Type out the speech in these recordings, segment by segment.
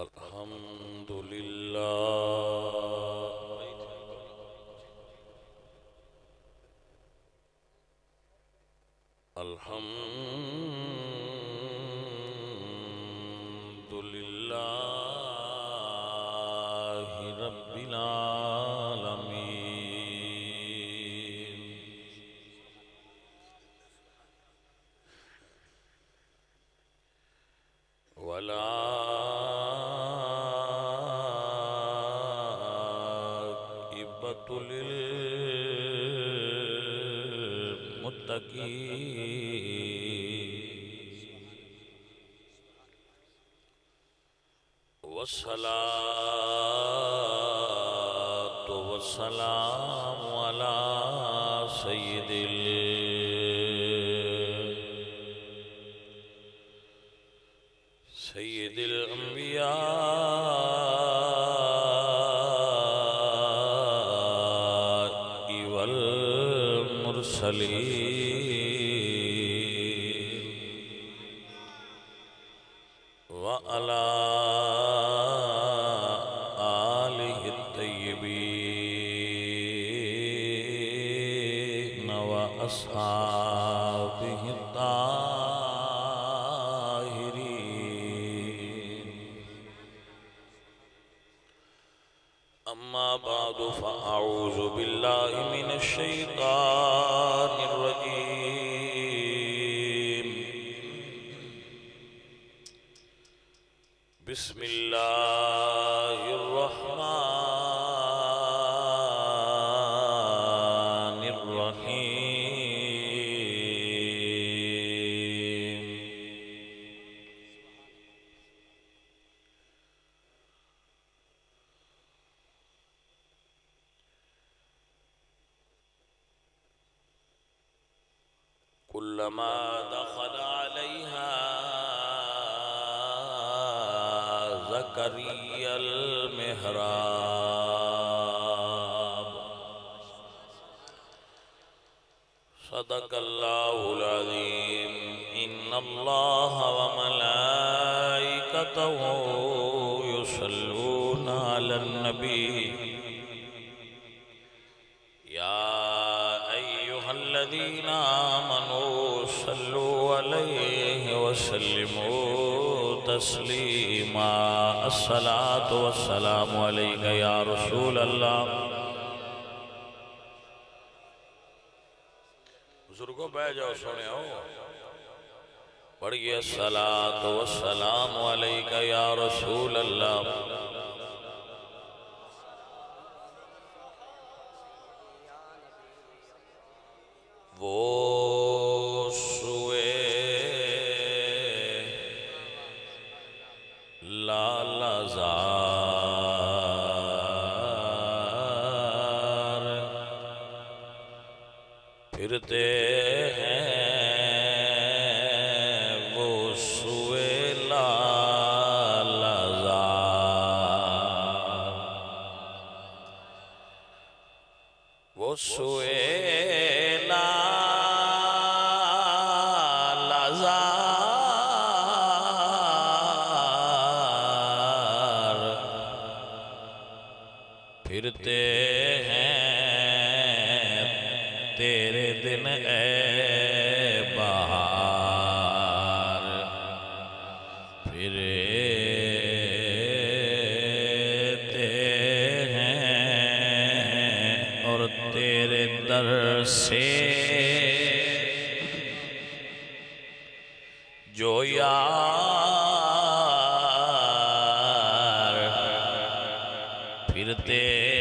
الحمد لله الحمد لله رب العالمين والعاقبة للمتقين والصلاة والسلام على سيد الأنبياء والمرسلين وعلى آله الطيبين وأصحابه الطاهرين أما بعد فأعوذ بالله من الشيطان الرجيم بسم الله الرحمن الرحيم كلما دخل عليها زكريا المحراب صدق الله العظيم إن الله وملائكته يصلون على النبي يا أيها الذين آمنوا صلوا عليه وسلموا تسليما الصلاة والسلام عليك يا رسول الله بزرگوں بیٹھ جاؤ سونے ہو پڑھئے الصلاة والسلام عليك يا رسول الله وہ سوئے لالا زار پھرتے ہیں وہ سوئے لالا زار وہ سوئے پھرتے ہیں تیرے دن اے بہار پھرتے ہیں اور تیرے در سے جو یار پھرتے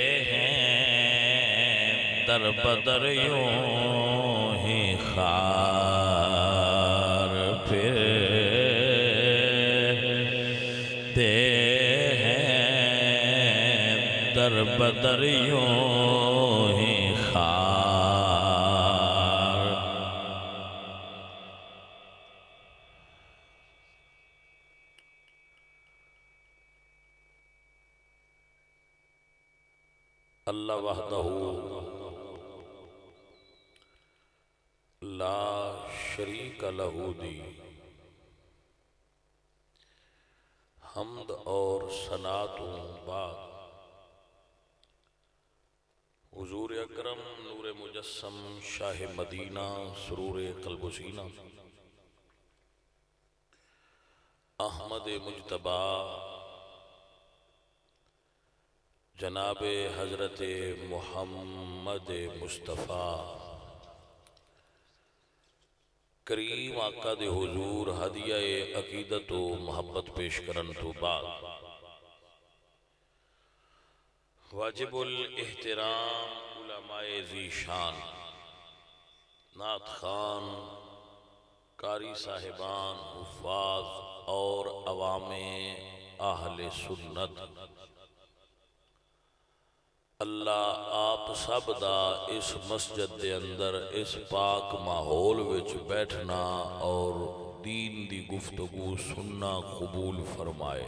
در بدر یوں ہی خار پھرتے ہیں در بدر یوں ہی خار اللہ وحدہ لا شریک لہو دی حمد اور ثناء تو بعد حضور اکرم نور مجسم شاہ مدینہ سرور قلب و سینہ احمد مجتبی جناب حضرت محمد مصطفیٰ کریم آقا دے حضور ہدیہ عقیدت و محبت پیش کرن تو بعد واجب الاحترام علماء ذی شان نعت خان قاری صاحبان حفاظ اور عوام اہل سنت اللہ آپ سب دا اس مسجد دے اندر اس پاک ماحول وچ بیٹھنا اور دین دی گفتگو سننا قبول فرمائے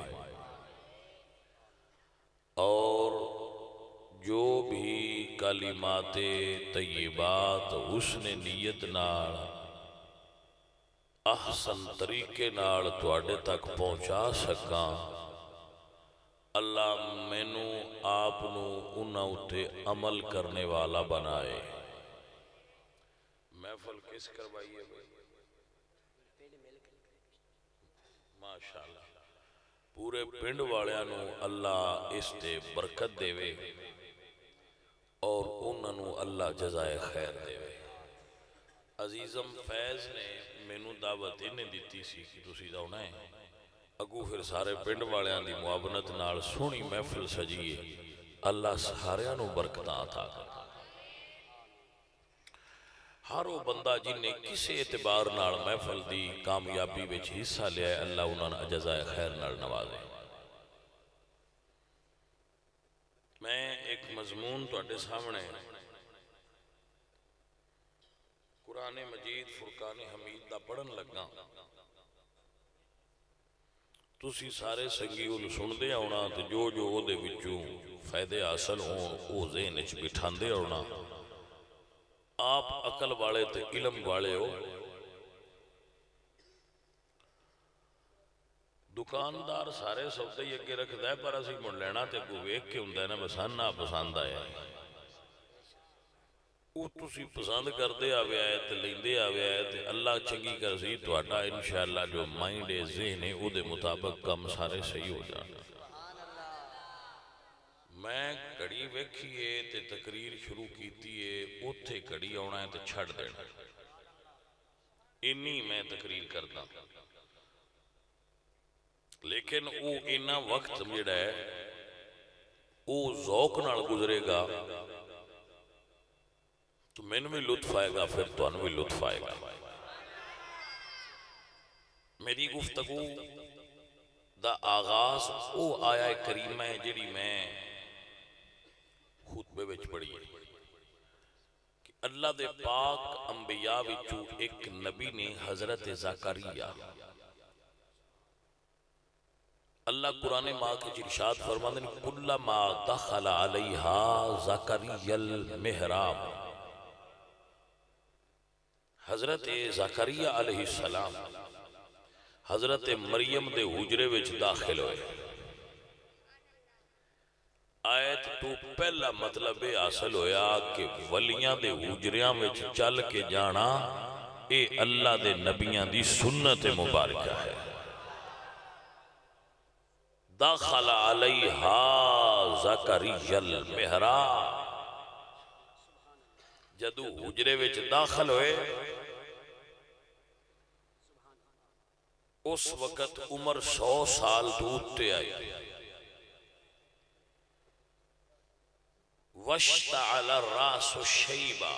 اور جو بھی کلمات طیبات حسن نیت نال احسن طریقے نال تواڈے تک پہنچا سکاں اللہ مینوں آپ نو انہاں اتے عمل کرنے والا بنائے۔ محفل کس کروائی ہے ماشاءاللہ پورے پنڈ والیاں نو اللہ اس تے برکت دے وے اور انہاں نو اللہ جزائے خیر دے وے۔ عزیزم فیض نے مینوں دعوت انہیں دیتی سی کہ تسی جاؤنا ہے اگو پھر سارے پنڈ والیاں دی معاونت نال سونی محفل سجیے اللہ ساریاں نو برکتاں عطا کرے۔ ہر وہ بندہ جن نے کسی اعتبار نال محفل دی کامیابی وچ حصہ لیا ہے اللہ انہاں نے جزائے خیر نال نوازے۔ میں ایک مضمون تواڈے سامنے قرآن مجید فرقان حمید دا پڑھن لگا تسی سارے سنگی انہوں سن دے آونا تو جو او دے وچوں فائدے حاصل ہوں او ذہن وچ بٹھان دے آونا۔ آپ عقل والے تے علم والے ہو دکاندار سارے سودے ہی اگے رکھ دے پر اسی مڑ لینا تے کو ویکھ کے ہوندا ہے نا بسان نہ پسند آیا ہے وہ تسی پسند کر دے آوے آئے تے لیندے آوے آئے تے اللہ چنگی کر سی تو اٹھا انشاءاللہ جو مائنڈ ہے ذہن ہے او دے مطابق کم سارے صحیح ہو جانا۔ میں کڑی ویکھیے تے تقریر شروع کیتی ہے اوتھے کڑی آنا ہے تے چھڑ دینا انی میں تقریر کرتا لیکن او اینا وقت جڑا ہے او ذوق نال گزرے گا تو میں بھی لطف آئے گا پھر تو انوی لطف آئے گا۔ میری گفتگو دا آغاز او آیا کریمہ ہے جڑی میں خطبے وچ پڑھی ہے کہ اللہ دے پاک انبیاء وچوں ایک نبی نے حضرت زکریا اللہ قرآن ماں کے ارشاد فرماتے ہیں کلما دخل علیہا زکریا المحراب حضرت زکریا علیہ السلام حضرت مریم دے حجرے وچ داخل ہوئے آیت تو پہلا مطلب حاصل ہویا کہ ولیاں دے حجریاں وچ چل کے جانا اے اللہ دے نبیاں دی سنت مبارکہ ہے۔ داخل علیہا زکریا المحراب جدو حجرے وچ داخل ہوئے اس وقت عمر 100 سال دوتے آئی وَاشْتَعَلَ الرَّاسُ شَيْبًا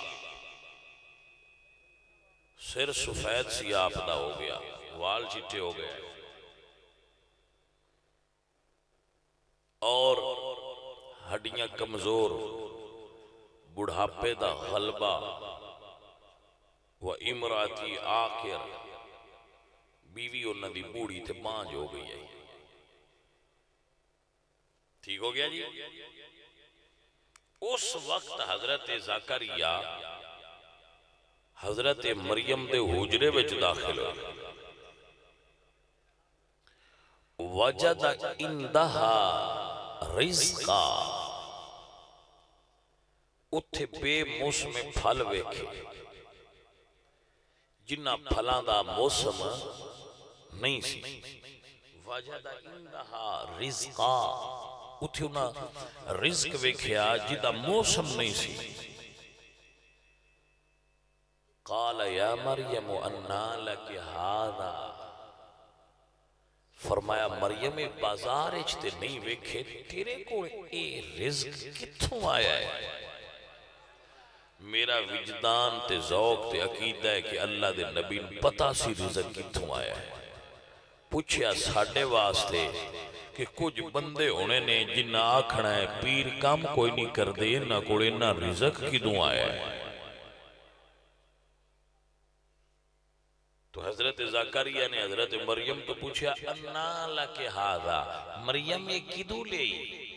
سر سفید سیاہ پدا ہو گیا وال چٹے ہو گئے اور ہڈیاں کمزور بڑھاپے دا غلبہ وَإِمْرَاتِ آخر بیوی انہاں دی بوڑی تے بانج ہو گئی ہے۔ ٹھیک ہو گیا جی؟ اس وقت حضرت زکریا حضرت مریم دے حجرے وچ داخل ہوئے وجد عندہا رزقا، اتھے بے موسم پھل ویکھے، جنہ پھلاں دا موسم نہیں سی۔ وجد عندہا رزقا، اتھے انہاں رزق ویکھیا جنہ موسم نہیں سی۔ قال یا مریم انا لک ھذا، فرمایا مریم بازار اچھتے نہیں ویکھے تیرے کو اے رزق کتھوں آیا ہے؟ میرا وجدان تے ذوق تے عقیدہ ہے کہ اللہ دے نبی پتہ سی رزق کتھوں آیا ہے۔ پوچھیا ساڑھے واسطے کہ کچھ بندے ہونے نے جنہ آکھنا ہے پیر کام کوئی نہیں کر دے، نہ کوڑے نہ رزق کدوں آیا ہے۔ تو حضرت زکریا نے حضرت مریم تو پوچھا انا لک ھذا، مریم یہ کدوں لے؟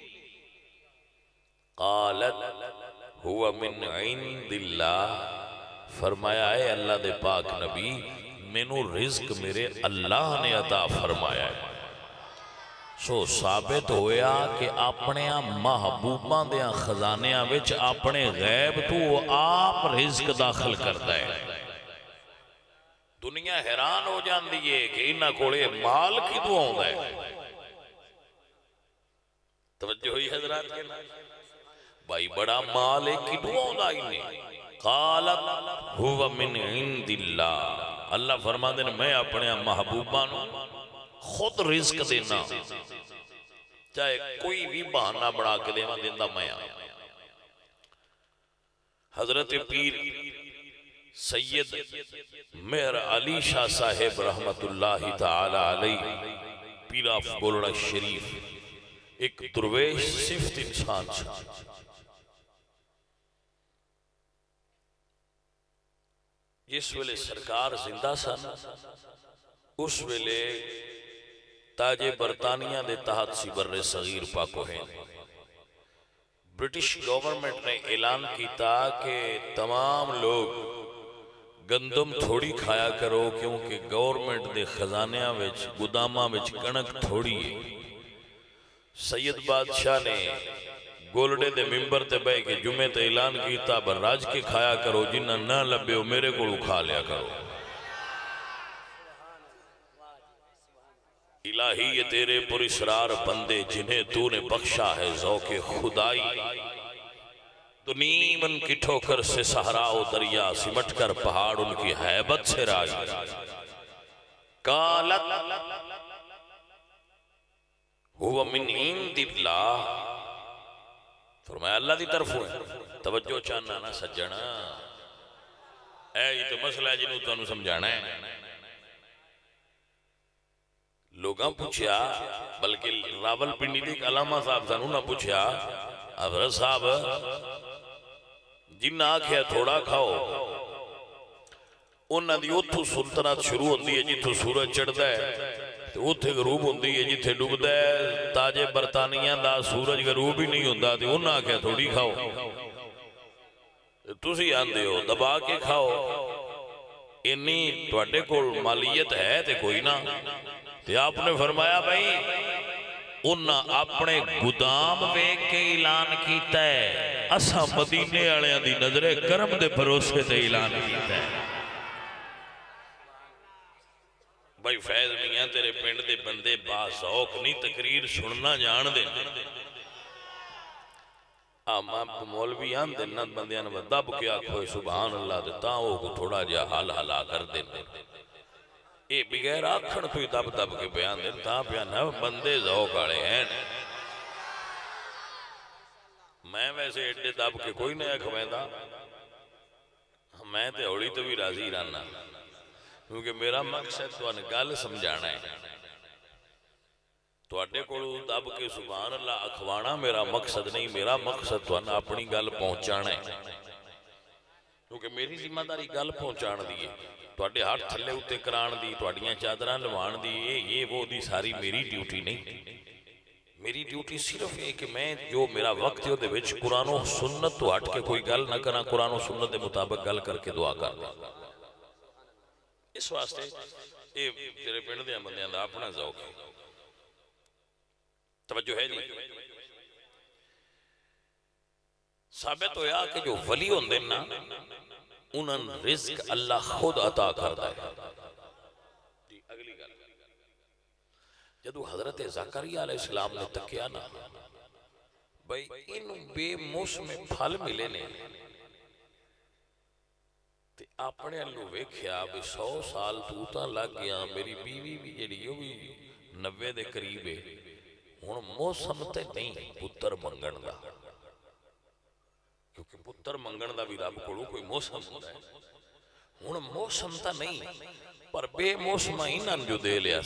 قالت ہوا من عند اللہ، فرمایا اے اللہ دے پاک نبی مینوں رزق میرے اللہ نے عطا فرمایا ہے۔ سو ثابت ہویا کہ اپنے محبوباں دیاں خزانیاں وچ اپنے غیب تو آپ رزق داخل کرتا ہے۔ دنیا حیران ہو جان دیئے کہ انہاں کولے مال کدوں آؤں ہے۔ توجہ ہوئی حضرات کے نا بھائی بڑا مال ہے کدوں آؤں انہیں؟ قالت ہوا من عند اللہ، اللہ فرما دینا میں اپنے محبوبانوں خود رزق دینا، چاہے کوئی بھی بہانہ بڑھا کے دینا دینا میں۔ حضرت پیر سید مہر علی شاہ صاحب رحمت اللہ تعالی علیہ پیر آف بولڑا شریف ایک درویش صفت انسان چھا۔ جس ویلے سرکار زندہ سن اس ویلے تاج برطانیہ دے تحت سی بر صغیر پاکو ہیں، برٹش گورنمنٹ نے اعلان کیتا کہ تمام لوگ گندم تھوڑی کھایا کرو کیونکہ گورنمنٹ دے خزانیاں وچ گوداماں وچ کنک تھوڑی ہے۔ سید بادشاہ نے گولڈے دے ممبر تے بے کے جمعے تے اعلان کیتا بر راج کے کھایا کرو، جنہ نہ لبے ہو میرے کو کھا لیا کرو۔ الہی یہ تیرے پر اسرار بندے جنہیں تو نے بخشا ہے ذوق خدائی، تو نیمن کی ٹھوکر سے صحرا و دریا سمٹ کر پہاڑ ان کی حیبت سے راج۔ قالت ہوا من عند اللہ، فرمایا اللہ دی طرف ہوئے۔ توجہ چاہنا نا سجنا، اے یہ تو مسئلہ ہے جنہوں تو انہوں سمجھانا ہے۔ لوگاں پوچھیا، بلکہ راول پنڈی دیکھ علامہ صاحب سنوں نہ پوچھیا حضرت صاحب جنہ آکھیا تھوڑا کھاؤ، انہاں دی اتھو سلطنت شروع ہوندی ہے جتھو سورج چڑھتا ہے، تو اتھے غروب ہوندی ہے جتھے ڈوبتا ہے۔ تاج برطانیہ دا سورج غروب ہی نہیں ہوندہ، تو انہاں آکھیا تھوڑی کھاؤ، تسی آندے ہو دبا کے کھاؤ، انی توڑے کو مالیت ہے تے کوئی نہ۔ تو آپ نے فرمایا بھائی انہاں اپنے گودام ویک کے اعلان کیتا ہے، اساں مدینے آلیاں دی نظر کرم دے بھروسے تے اعلان کیتا ہے۔ بھائی فیض میاں تیرے پنڈ دے بندے باذوق نہیں تقریر سننا جان دے، ماں مولوی آن دے نت بندیاں نے دب کیا کھوئے سبحان اللہ دیتا وہ کو تھوڑا جا حال حالا کر دے۔ اے بغیر آکھن تو ہی دب دب کے بیان دے تا بیانا بندے ذوق آڑے ہیں۔ میں ویسے ایڈے دب کے کوئی نیا کھویندہ، میں تے اوڑی تو بھی راضی رہنا، کیونکہ میرا مقصد تو گل سمجھانا ہے۔ تو اڈے کو دب کے سبحان اللہ اکھوانا میرا مقصد نہیں، میرا مقصد تو اپنی گل پہنچانا ہے، کیونکہ میری ذمہ داری گل پہنچان دیئے۔ تو اڈے ہاتھ تھلے ہوتے کران دی، تو اڈیاں چادران لوان دی، یہ وہ دی ساری میری ڈیوٹی نہیں۔ میری ڈیوٹی صرف ہے کہ میں جو میرا وقت ہے دے وچ قرآن و سنت تو ہٹ کے کوئی گل نہ کرنا، قرآن و سنت دے مطابق گل کر کے دعا کر دیں۔ اس واسطے یہ تیرے پنڈ دے بندیاں دا اپنا ذوق ہے۔ توجہ ہے جی؟ ثابت ہویا کہ جو ولی ہوندے نا انہاں رزق اللہ خود عطا کردا ہے. جی اگلی گل، جدو حضرت زکریا علیہ السلام نے تکیا نا بھئی انہوں بے موسم پھل ملے نے تے اپنے اللہ ویکھیا بھی 100 سال توتا لگ گیا، میری بیوی بھی جڑی ہو بھی 90 دے قریب ہے، ہن موسم تے نہیں پتر منگن دا، کیونکہ پتر منگن دا بھی رب کولوں کوئی موسم ہوندا ہے. ہن موسم تا نہیں پر بے موسم انہاں جو دے لیا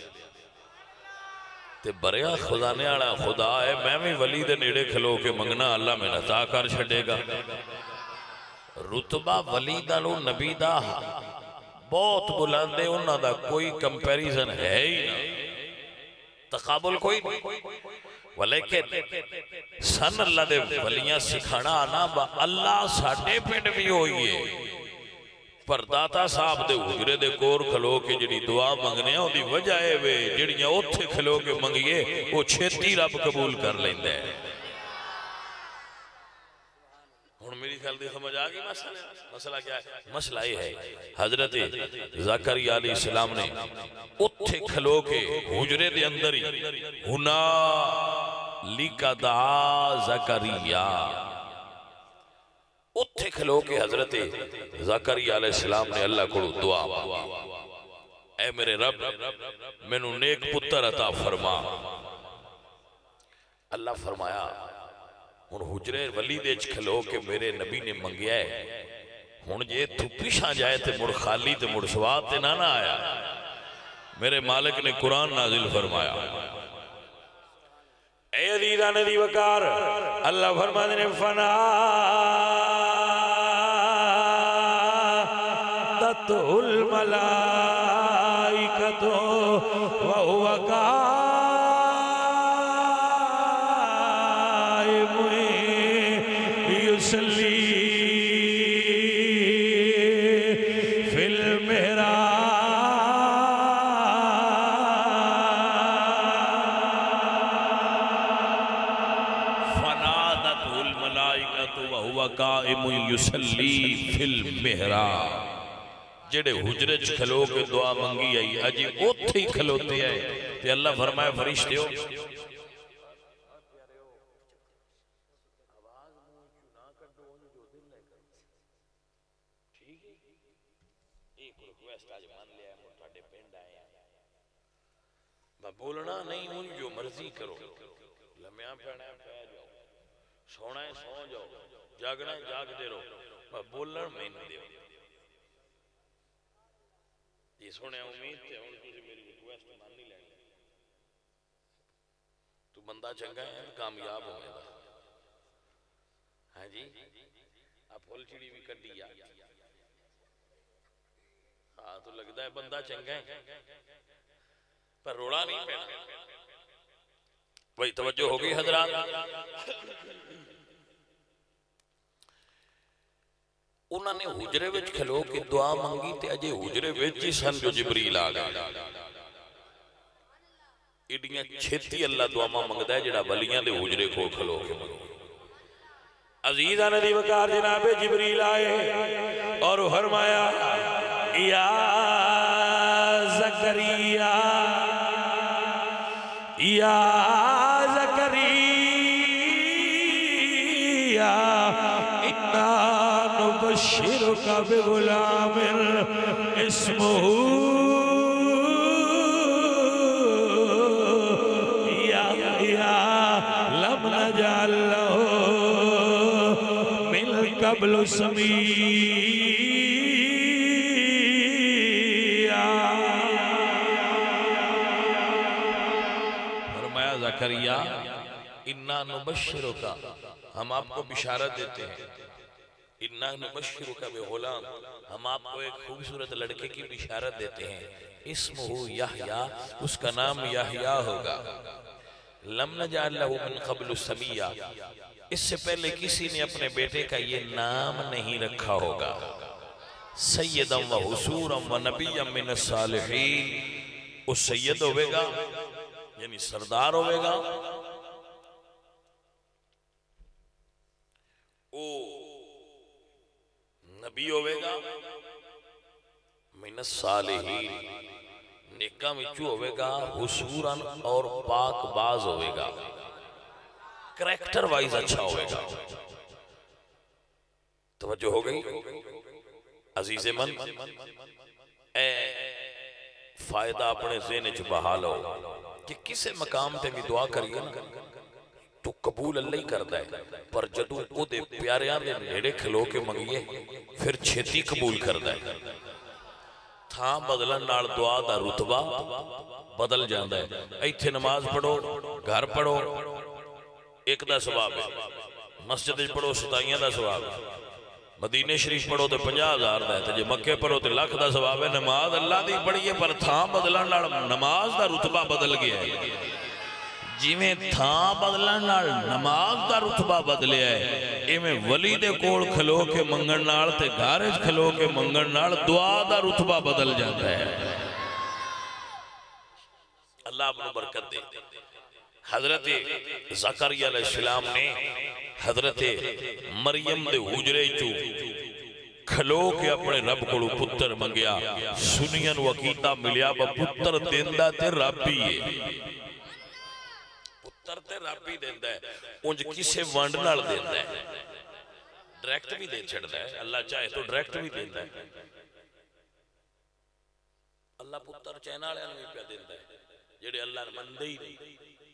تے بریا خزانے والا خدا ہے. میں بھی ولی دے نیڑے کھلو کے منگنا اللہ میں عطا کر چھڈے گا. رتبہ ولی دا نو نبی دا بہت بلند ہے، انہاں دا کوئی کمپیریزن ہے ہی نہ، تقابل کوئی نہیں. ولیکن سن اللہ دے ولیاں سکھانا آنا با اللہ ساڑھے پینڈ بھی ہوئی ہے. پر داتا صاحب دے حجرے دے کور کھلو کے جڑی دعا منگنے ہوں دی وجہ ہے وے جڑیاں اتھے کھلو کے منگیے وہ چھتی رب قبول کر لیندے ہیں. ہن میری خیال دی سمجھ آگئی مسئلہ کیا ہے؟ مسئلہ یہ ہے حضرت زکریا علیہ السلام نے اتھے کھلو کے حجرے دے اندر ہی ہنا لکا دعا زکریا اتھے کھلو کے حضرت زکریا علیہ السلام نے اللہ کو دعا اے میرے رب میں نو نیک پتر عطا فرما. اللہ فرمایا ہن حجرے ولی دے کھلو کے میرے نبی نے منگیا ہے، ہن جے تو پیشاں جائے تے مڑ خالی تے مڑ سواد تے نہ آیا. میرے مالک نے قرآن نازل فرمایا اے عزیزہ ندی وکار اللہ فرمانے نے فنا الملائکۃ وہو قائم یصلی فی المحراب فنادتہ الملائکۃ وہو قائم یصلی فی المحراب. جڑے حجرے چ کھلو کے دعا منگی آئی اجی اتھے ہی کھلوتے آئے تے اللہ فرمایا فرشتے ہو بولنا نہیں ہوں جو مرضی کرو، لمیاں پہنا ہے پہ جاؤ، سونا ہے سو جاؤ، جاگنا ہے جاگ دے رہو، بولنا میں نہیں دیو. یہ سونے امید تھے ان تجھے میری ریکویسٹ مان نہیں لیں گے. تو بندہ چنگا ہے کامیاب ہو گیا. ہاں جی آپ پھول چڑی بھی کر دیا. ہاں تو لگتا ہے بندہ چنگا ہے پر روڑا نہیں پینا. وہی توجہ ہوگی حضرات. انہوں نے حجرے وچ کھلو کے دعا منگی تے اجے حجرے وچ ہی سن جو جبریل آگا. ایڈیاں چھتی اللہ دعا منگدا ہے جڑا ولیاں دے حجرے کو کھلو کے منگو. عزیزہ ندی وقار جناب جبریل آئے اور فرمایا یا زکریا یا زکریا انا نبشرک بغلام اسمہ یحییٰ لم نجعل لہ من قبل سمیعا. فرمایا زکریا انا نبشرک، ہم آپ کو بشارت دیتے ہیں، انا نبشرک بغلام، ہم آپ کو ایک خوبصورت لڑکے کی بشارت دیتے ہیں، اسمہ یحییٰ، اس کا نام یحییٰ ہوگا، لم نجعل لہ من قبل سمیعا، اس سے پہلے کسی نے اپنے بیٹے کا یہ نام نہیں رکھا ہوگا، سیدا و حسورا و نبیا من الصالحین، وہ سید ہوئے گا یعنی سردار ہوئے گا او نبی ہوئے گا من الصالحین نیکاں وچوں ہوئے گا حسوراً اور پاک باز ہوئے گا کریکٹر وائز اچھا ہوئے گا توجہ ہو گئی عزیز من اے فائدہ اپنے ذہن چ بحال ہو کہ کسے مقام تے بھی دعا کریے نا تو قبول اللہ ہی کرتا ہے پر جدو او دے پیاریاں دے نیڑے کھلو کے منگیے پھر چھتی قبول کرتا ہے تھاں بدلن نال دعا دا رتبہ بدل جاندا ہے ایتھے نماز پڑھو گھر پڑھو ایک دا ثواب ہے مسجد پڑھو 27 دا ثواب ہے مدینہ شریف پڑھو تو 50,000 دا ہے تے جے مکے پڑھو تو 1,00,000 دا ثواب ہے نماز اللہ دی پڑھیے پر تھاں بدلن نال نماز دا رتبہ بدل گیا ہے جویں تھاں بدلن نال نماز دا رتبہ بدلیا ہے ایویں ولی دے کول کھلو کے منگن نال تے گھر وچ کھلو کے منگن نال دعا دا رتبہ بدل جاتا ہے اللہ اپنی برکت دے حضرت زکریا علیہ السلام نے حضرت مریم دے حجرے چو کھلو کے اپنے رب کو پتر منگیا سنین وقیتہ ملیا با پتر دیندہ تے ربی ہے پتر تے ربی دیندہ ہے انج کسے ونڈ نال دیندہ ہے ڈریکٹ بھی دے چھڑ ہے اللہ چاہے تو ڈریکٹ بھی دیندہ ہے اللہ پتر چینالے انہوں پہ دیندہ ہے جڑے اللہ نے مندے ہی نہیں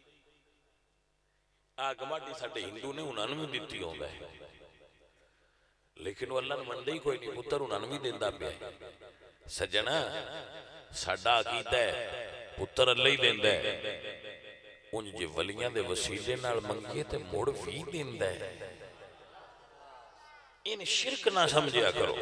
آگماٹی ساٹھے ہندو نے انہوں نے بھی دیتی ہوندہ ہے لیکن وہ اللہ نے مندے ہی کوئی نہیں پتر انہوں نے بھی دیندہ پہ ہے سجنہ ساڑھا عقیدہ ہے پتر اللہ ہی دیندہ ہے ان جے ولیاں دے وسیلے نال منگیے تے موڑ بھی دیندہ ہے ان شرک نہ سمجھیا کرو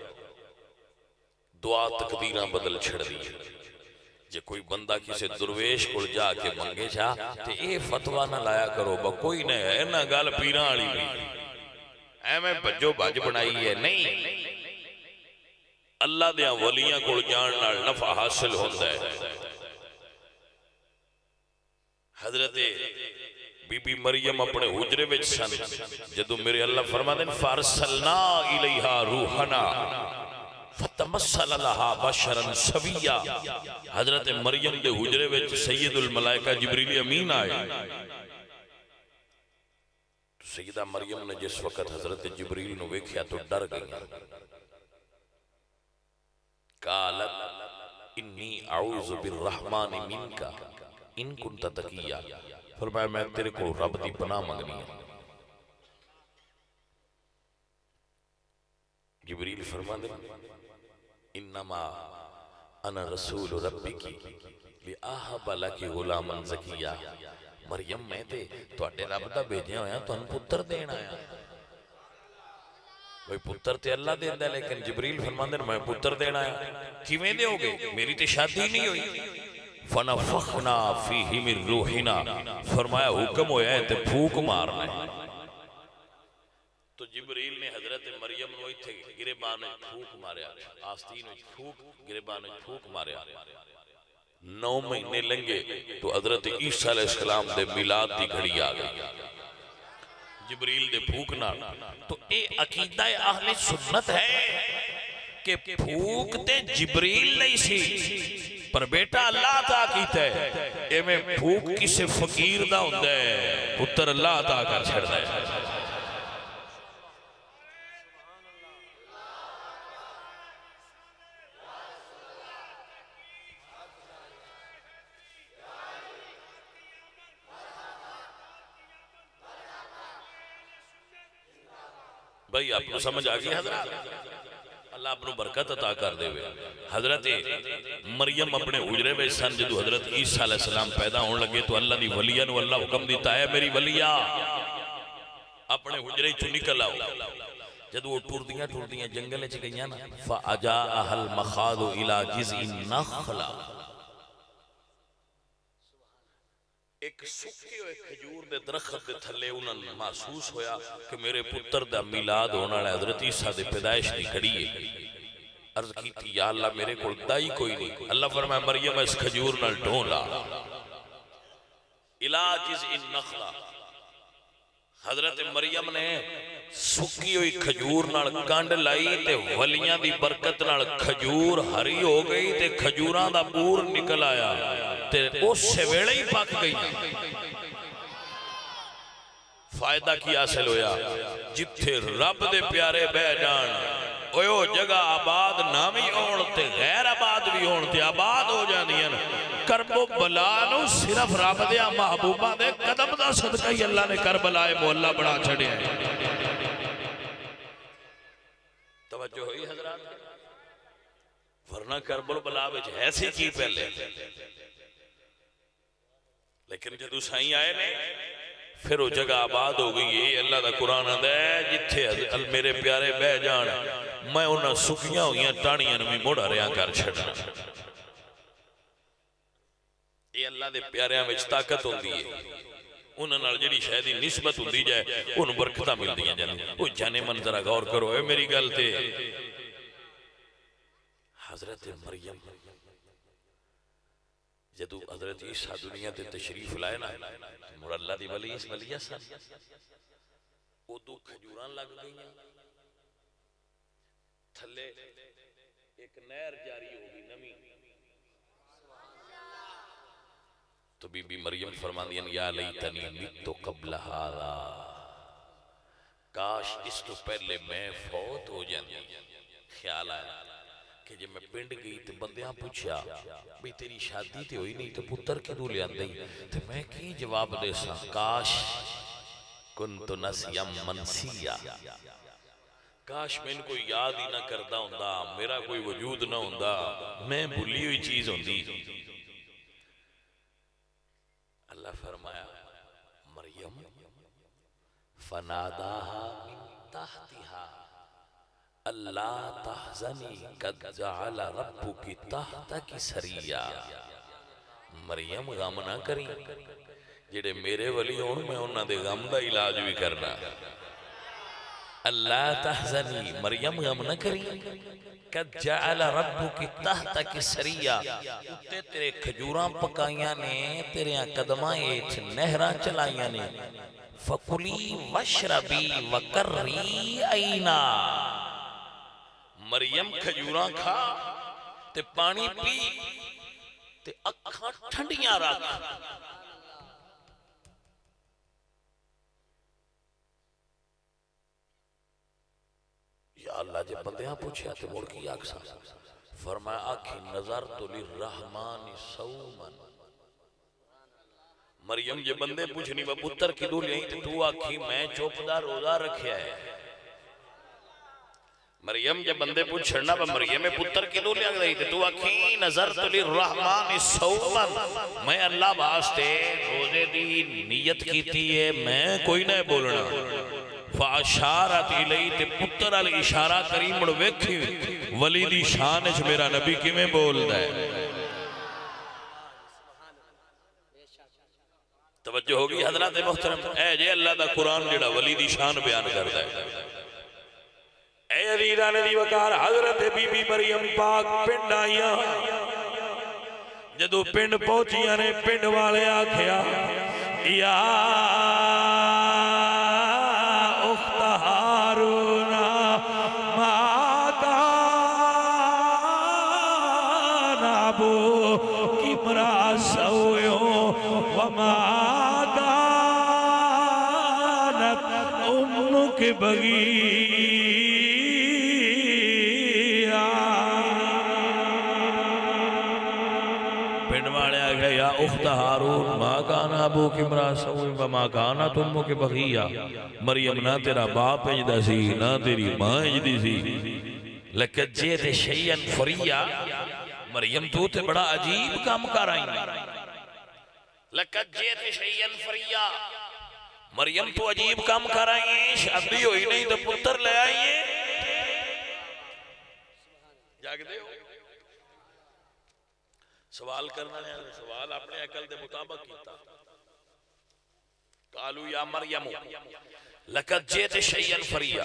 دعا تقدیرہ بدل چھڑ دی جے کوئی بندہ کسی درویش کو جا کے منگے جا تے اے فتوہ نہ لایا کرو با کوئی نہ ہے نہ گال پیران آلی بھی اے میں بجو باج بنائی ہے نہیں اللہ دیا ولیاں کو جان نال نفع حاصل ہوتا ہے حضرت بی بی مریم اپنے حجرے وچ سن جدو میرے اللہ فرما دیں فارسلنا الیہا روحنا فتمثل لہا بشرا سویا حضرت مریم دے حجرے وچ سید الملائکہ جبریل امین آئے سیدہ مریم نے جس وقت حضرت جبریل نو ویکھیا تو ڈر گئی قالت انی اعوذ بالرحمن منکا ان کنتا تقیہ فرمایا میں تیرے کو رب دی پناہ مانگنی ہے جبریل فرما دے انما انا رسول ربی کی لآہب لکی غلاما زکیہ مریم میں تے تو اٹھے رب دا بھیجے ہویا تو ان پتر دین آیا وہی پتر تے اللہ دین دے لیکن جبریل فرما دے میں پتر دین آیا کیویں دے ہو گئے میری تے شادی نہیں ہوئی فنفخنا فیہ من روحنا فرمایا حکم ہویا ہے تے پھوک مارنا ہے تو جبریل نے حضرت مریم نوئی تھے گریبان پھوک ماریا آستین پھوک گریبان پھوک ماریا 9 مہینے لنگے تو حضرت عیسیٰ علیہ السلام دے میلاد دی گھڑی آگئی جبریل دے پھوکنا تو اے عقیدہ اہل سنت ہے کہ پھوک تے جبریل نہیں سی پر بیٹا اللہ عطا کیتا ہے اے میں پھوک کسے فقیر دا ہوندہ ہے پتر اللہ عطا کر چھڑ دا ہے بھائی آپ کو سمجھ آگئی حضرت اللہ اپنو برکت عطا کر دے ہوئے حضرت مریم اپنے حجرے میں سن جدو حضرت عیسیٰ علیہ السلام پیدا ہونے لگے تو اللہ دی ولیہ نو اللہ حکم دیتا ہے میری ولیہ اپنے حجرے چو نکل آؤ جدو وہ ٹوردیاں جنگلے چھ گئیاں نا فَأَجَاءَهَا الْمَخَاضُ إِلَى جِزْءِ النَّخْلَ ایک سکے ہوئے کھجور دے درخت دے تھلے انہوں محسوس ہویا کہ میرے پتر دا میلاد ہونا ہے حضرت عیسیٰ دے پیدائش دی کھڑی ہے عرض کی تھی یا اللہ میرے کو دائی کوئی نہیں اللہ فرمائے مریم اس کھجور نال ڈھون لا الا جذع النخلہ، حضرت مریم نے سکی ہوئی کھجور نال کانڈ لائی تے ولیاں دی برکت نال کھجور ہری ہو گئی تے کھجوراں دا پور نکل آیا تے اس سے ویلے ہی پک گئی۔ فائدہ کی حاصل ہویا؟ جتھے رب دے پیارے بہ جان اوہ جگہ آباد نامی ہون تے غیر آباد بھی ہون تے آباد ہو جانیاں۔ کرب و بلا نو صرف رب دیا محبوبہ دے قدم دا صدقہ ہی اللہ نے کربلائے محلہ بڑا چھڑے ہیں۔ توجہ ہوئی حضرات؟ ورنہ کرب و بلا وچ ایسی کی پہلے، لیکن جدو سائیں آئے نے پھر وہ جگہ آباد ہو گئی ہے۔ اللہ دا قرآن ہے جتھے میرے پیارے بہ جان میں انہاں سکیاں ہوئیاں ٹانیاں نمی موڑا ریاں کر چھڑنا۔ یہ اللہ دے پیاریاں وچ طاقت ہوندی ہے، انہاں نال جڑی شاید نسبت ہوندی جائے ان برکتاں ملدیاں جانے۔ وہ جانے من ذرا غور کرو اے میری گل تے۔ حضرت مریم جدو حضرت عیسیٰ دنیا تے تشریف لائے نا مر اللہ دی ولیہ سن، وہ دو کھجوران لگ گئی ہیں، تھلے ایک نہر جاری ہو گئی نمی۔ تو بی بی مریم فرمان دیا یا لیتنی مت قبل ھذا، کاش اس تو پہلے میں فوت ہو جاندی۔ خیال آیا کہ جب میں پنڈ گئی تو بندیاں پوچھا بھئی تیری شادی تے ہوئی نہیں تو پتر کدوں لے آندی؟ تو میں کی جواب دے سا؟ کاش کنت نسیم منسیا، کاش میں ان کو یاد ہی نہ کرتا ہوندہ، میرا کوئی وجود نہ ہوندہ، میں بھولی ہوئی چیز ہوندی۔ اللہ فرمایا مریم فناداہا من تحتہا اللہ تحزنی قد جعل ربک تحتک سریا۔ مریم غم نہ کریں، جڑے میرے ولی ہون میں انہاں دے غم دا علاج بھی کرنا۔ اللہ تحزنی، مریم غم نہ کریں، قد جعل ربک تحتک سریا، تے تیرے کھجوراں پکائیاں نے، تیرے قدماں ایچ نہران چلائیاں نے، فکلی وشربی وکری اینا۔ مریم کھجوراں کھا تے پانی پی تے اکھاں ٹھنڈیاں رکھ۔ یا اللہ جب بندیاں پوچھیا تے مڑ کی آکسا فرمایا آکھی نظرت للرحمن صوما۔ مریم جب بندے پوچھنی وہ پتر کی دو لیں تے تو آکھی میں چوپدہ روزہ رکھیا ہے۔ مریم جب بندے پوچھنا با مریم پتر کی دو لیں گئی تے تو آکھی نظرت للرحمن صوما، میں اللہ واسطے روزے دی نیت کیتی ہے، میں کوئی نہ بولنا۔ فاشارت الی تے پتر علی اشارہ کریم مڑ ویکھی ولی دی شانش میرا نبی کی میں بول دے۔ توجہ ہوگی حضرات محترم؟ اے جے اللہ دا قرآن جڑا ولی دی شان بیان کر دے۔ اے عزیزان دی وقار حضرت بی بی مریم پاک پنڈ آئیاں، جدو پنڈ پہنچیاں نے پنڈ والے آکھیا یا اخت ہارون ما کان ابوکی امرأ سوء وما كانت امک بغیہ۔ یا اخت ہارون ما کان ابوکی امرأ سوء وما کانت امک بغیہ، مریم نہ تیرا باپ اجدہ سی نہ تیری ماں اجدی سی۔ لقد جئت شیئا فریا، مریم تو تے بڑا عجیب کام کر آئی۔ لقد جئت شیئا فریا، مریم تو عجیب کام کر آئی، شادی ہوئی نہیں تو پتر لے آئیے۔ جاگ دے ہو سوال کرنا ہے، سوال اپنے عقل دے مطابق کیتا۔ قالوا یا مریم لقد جئت شیئا فریا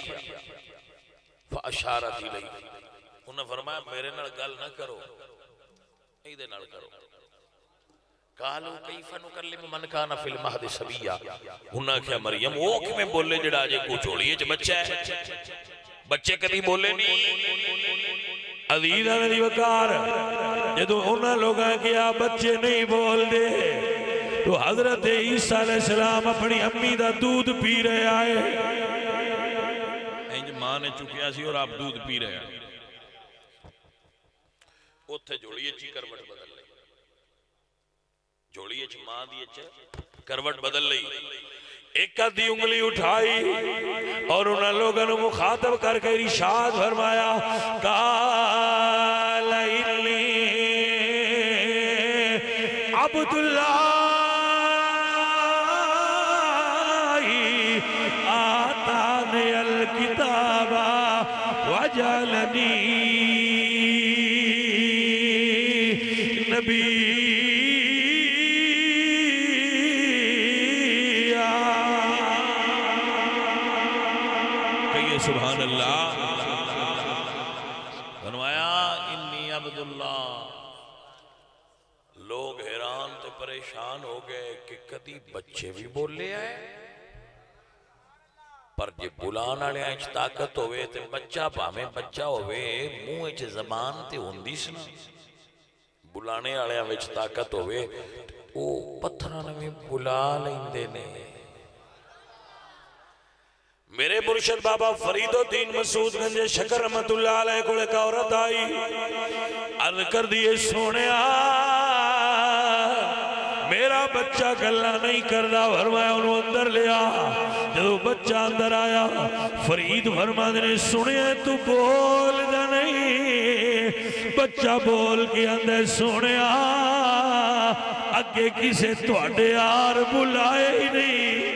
فاشارت الی، انہوں نے فرمایا میرے نال گل نہ کرو، ایدے نال کرو۔ قالوا کیف نکلم من کان فی المہد صبیا، انہاں کہا مریم وہ کہ میں بولے جڑا جے کو چوڑیے چ بچہ ہے، بچے کدی بولے نہیں۔ عزیزاں دی وقار جدو انہاں لوگاں کیا بچے نہیں بول دے تو حضرت عیسیٰ علیہ السلام اپنی امی دا دودھ پی رہے آئے، انج ماں نے چکیا سی اور آپ دودھ پی رہے آئے، اوتھے جوڑیے چی کروٹ بدل لئی، جوڑیے چی ماں دیے چی کروٹ بدل لئی، ایک آدھی انگلی اٹھائی اور انہاں لوگوں نے مخاطب کر کے ارشاد فرمایا قال انی عبداللہ آتانی الکتاب وجعلنی نبی سبحان اللہ، فرمایا انی عبداللہ۔ لوگ حیران تے پریشان ہو گئے کہ کدی بچے بھی بولے آئے، پر جے بلان آلے آئے طاقت ہوئے تے بچہ پامیں بچہ ہوئے منہ چ زبان تے ہوندی سنا، بلانے آلے آئے طاقت ہوئے او پتھراں میں بلا لیندے نے۔ میرے مرشد بابا فرید الدین مسعود گنج شکر رحمت اللہ علیہ کو ایک عورت آئی، عرض کر دیے سونیا میرا بچہ گلہ نہیں کردہ، فرمایا انہوں اندر لیا، جب بچہ اندر آیا فرید فرمایا نے سنیا تو بول دا نہیں، بچہ بول کے اندر سونیا اگے کسے توڑے آر بلائے ہی نہیں۔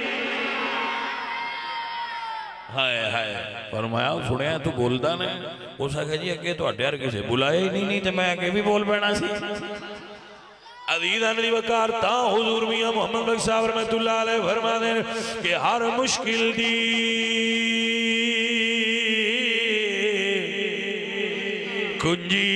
ہائے ہائے فرمایا سنیا تو بولدا نہیں، اس کہا جی اگے تو اڈیار کسے بلائے ہی نہیں تو میں اگے بھی بول بینا سی۔ عزیزان دی وقار تا حضور میاں محمد بخش صاحب رحمت اللہ علیہ فرما دیں کہ ہر مشکل دی کنجی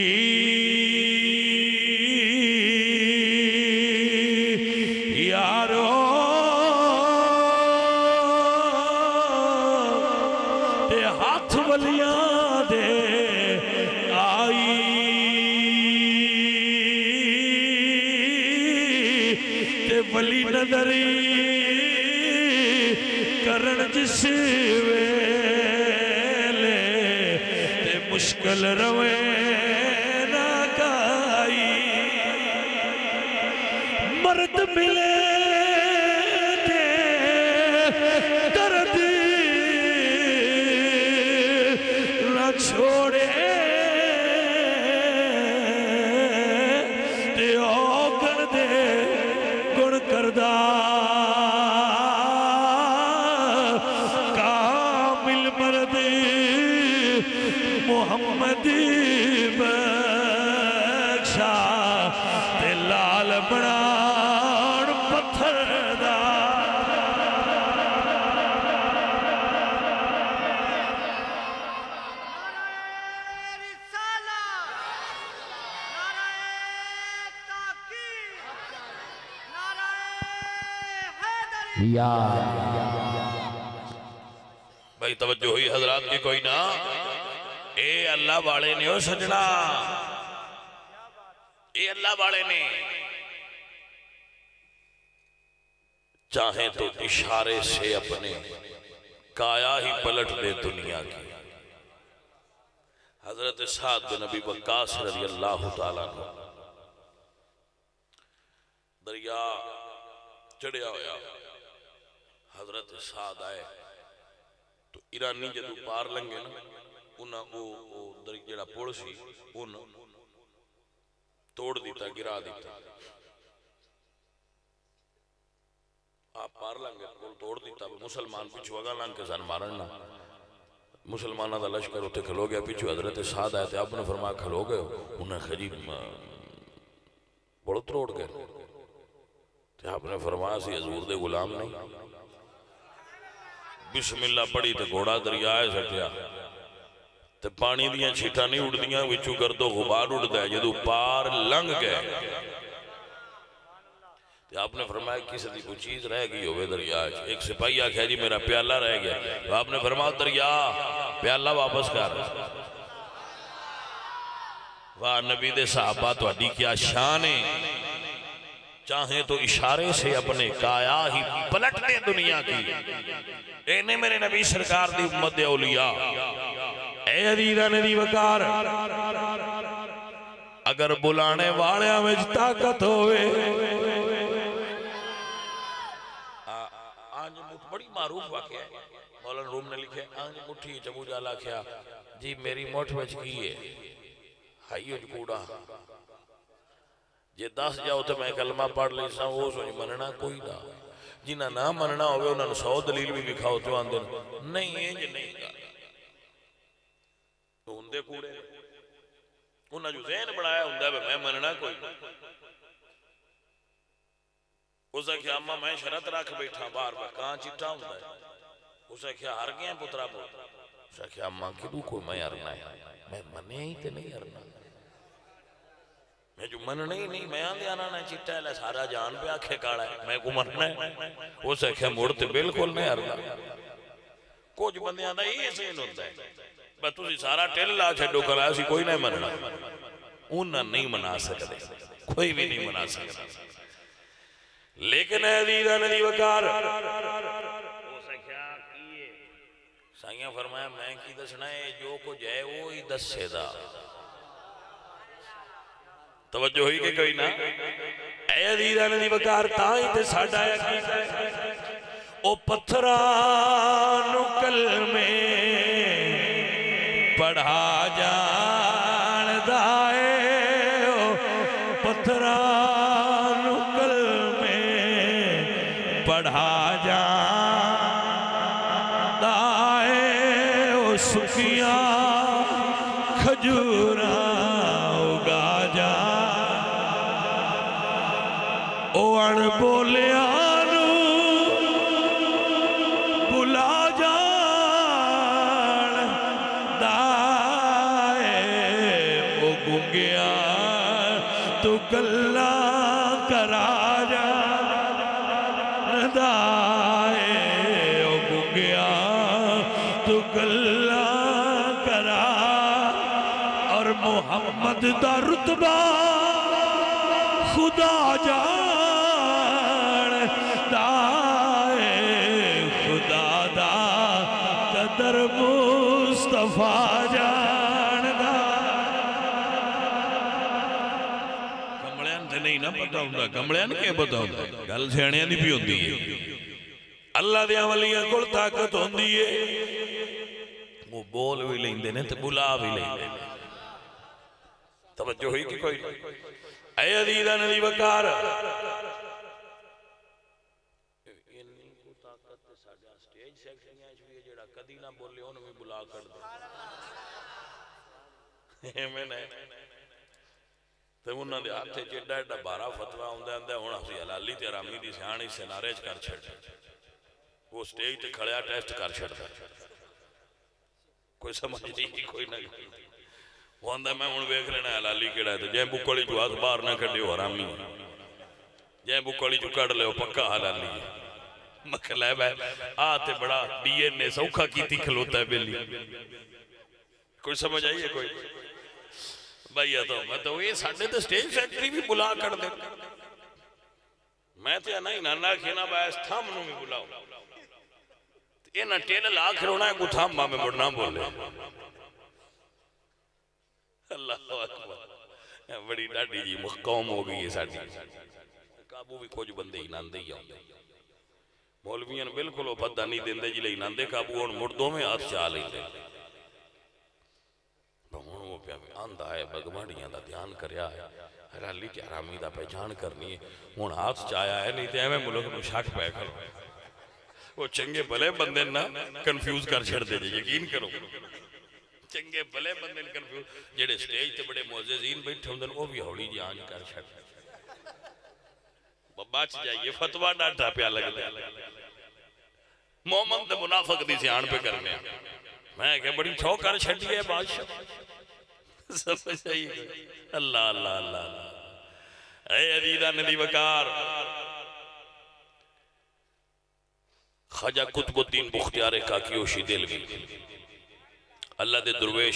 ولی نظری کرن جس ویلے تے مشکل روے نہ گائی، مرد ملے تے درد نہ چھوڑے تے اوکر دے کردہ کامل مرد محمد بخشا تے لال بڑان پتھر دا۔ بھائی توجہ ہوئی حضرات کی کوئی نہ، اے اللہ والے نے ہو سجنا، اے اللہ والے نے چاہیں تو اشارے سے اپنے کایا ہی پلٹ دے دنیا کی۔ حضرت سعد بن ابی وقاص رضی اللہ تعالیٰ عنہ دریا چڑھیا ہویا، حضرت سعد آئے تو ایرانی جدو پار لنگے نا انہاں وہ دریا جڑا پوڑ سی انہاں توڑ دیتا گرا دیتا، آپ پار لنگے پوڑ توڑ دیتا، مسلمان پیچھو اگا لنگ کے سان مارننا، مسلمانہ دا لشکر ہوتے کھلو گیا پیچھو، حضرت سعد آئے تھے آپ نے فرمایا کھلو گئے انہیں خجیب بڑھ تروڑ گئے تو آپ نے فرمایا سی حضور دے غلام نہیں، بسم اللہ پڑھی تے گھوڑا دریائے سٹیا تے پانی دیاں چھٹا نہیں اڑ دیاں وچو گردو غبار اڑ دے جدو پار لنگ گئے آپ نے فرمایا کسی دی کوئی چیز رہ گئی ہوئے دریا، ایک سپاہی آکھیا جی میرا پیالہ رہ گیا، تو آپ نے فرمایا دریا پیالہ واپس کر۔ واہ نبی دے صحابہ تو اڈی کیا شان ہے، چاہیں تو اشارے سے اپنے کایا ہی پلٹ دے دنیا کی۔ اینے میرے نبی سرکار دی امت دے اولیاء، اے عزیزان دی وقار، اگر بلانے والیاں میں طاقت ہوئے۔ آنج بڑی معروف واقعہ ہے، مولانا روم نے لکھے آنج مٹھی چبو جالا کیا جی میری موٹھ وچ کی ہے ہائیو جکوڑا جے 10 جاؤ تو میں کلمہ پڑھ لیں سا وہ سوچ مننا کوئی نہ، جنہ نہ مننا ہوئے انہوں نے 100 دلیل بھی دکھاؤ تو آن دن نہیں ہے جی نہیں گا تو ہندے کوڑے انہوں نے جو ذہن بڑھایا ہندہ میں مننا کوئی نہ۔ اسے کیا اممہ میں شرط رکھ بیٹھا بار بار کہاں چٹا ہوں ہے، اسے کیا ہر گیا پترہ بولتا، اسے کیا اممہ کدو کوئی میں ہرنا ہے، میں منے ہی تے نہیں ہرنا، میں جو مننے ہی نہیں میں آندھے آنا نہ چٹا ہے سارا جان پہ آکھے کاڑا ہے میں کو مرنا ہے، اسے کیا مڑتے بالکل نہیں ہرنا۔ کچھ بندے آندھا یہ سین ہوتا ہے بس تُسی سارا ٹیل لا چھڑو کر ایسی کوئی نہیں مننا، انہاں نہیں منا سکتے، کوئی بھی نہیں منا سکتا۔ لیکن عزیزان دی وقار سائیاں فرمایا میں کی دسنا ہے جو کچھ ہے وہی دس سے دا، توجہ ہوئی کہ کوئی نہ۔ اے عزیزان دی وقار تائیں تے ساڑھا ہے او پتھران کلمے پڑھا جان دائے، او پتھران کلمے پڑھا جان دائے، او سکیاں کھجوراں اگا جان، او اڑ بولیانو بلا جان دائے، او گنگیاں تو گلہ کرا جان دائے، او گنگیاں تو گلہ کرا، اور محمد دا رتبہ خدا جان دائے، خدا دا قدر مصطفیٰ جان دائے۔ کمڑیاں تے نہیں نہ پتہ ہوندہ، کمڑیاں کیا پتہ ہوندہ، گل سیاڑیاں نہیں بھی ہوندی ہے، اللہ دیا ولیاں کل طاقت ہوندی ہے، وہ بول بھی لیں دینے تے بلا بھی لیں دینے۔ توجہ ہوئی کہ کوئی اے عزیزان دی وقار انہی کو طاقت ساڑھا سٹیج سیکشنیاں بھی جڑا کدی نہ بولے انہوں بھی بلا کر دے میں نے تو انہوں نے ہاتھے چیڈا ایڈا بارہ فتوہ ہوندے اندے ہونا سی حلالی تے حرامی دی سیانی سینارے کر چھڑ وہ سٹیج تے کھڑیا ٹیسٹ کر چھڑ کوئی سمجھ نہیں کوئی نہ وہ اندھا میں ان بیک لینا حلالی کیڑا ہے تو جائیں بکڑی جو آس بار نہ کھڑے ہو حرامی جائیں بکڑی جو کڑ لے ہو پکا حلالی مکھلے ہے آتے بڑا ڈی این اے سوکھا کی تھی کھلوتا ہے بیلی کوئی سمجھ آئیے کوئی بھائی تو میں تو یہ ساڑھے تو سٹیج سیکٹری بھی بلا کر دے میں تو یا نہیں نانا کھینا باعث تھا منوں میں بلاؤ یہ نہ ٹیل لاکھ رونا ہے کو تھام ماں میں بڑھنا بولے اللہ اکبر بڑی ڈاڑی جی مقوم ہو گئی ہے ساڑھی قابو بھی کچھ بندے ہی ناندے ہی آؤں مولویاں بالکل وہ پتہ نہیں دیندے جی لئی ناندے قابو ان مردوں میں آت چاہ لئی دے بہن وہ پیا آندھا ہے بگماڑیاں دا دھیان کریا ہے حرالی کے حرامی دا پہچان کرنی ہے ان آت چاہیا ہے نہیں تے میں ملک نو شاک پہ کرو وہ چنگے بھلے بندے نا کنفیوز کر چھڑ دے جی یقین کرو چنگے بھلے بندے کنفیوز جڑے سٹیج تے بڑے معززین بیٹھے ہوندن وہ بھی ہوڑی جی آنج کر چھڑ بچ جائیے فتوہ ڈاٹا پیا لگ دے مومن دے منافق دی سیان پہ کرنے میں کہ بڑی چھو کر چھڑی ہے بادشاہ سمجھ جائیے اللہ اللہ اللہ اے عزیزان دی وقار خواجہ قطب الدین بختیار کاکیوشی دہلوی اللہ دے درویش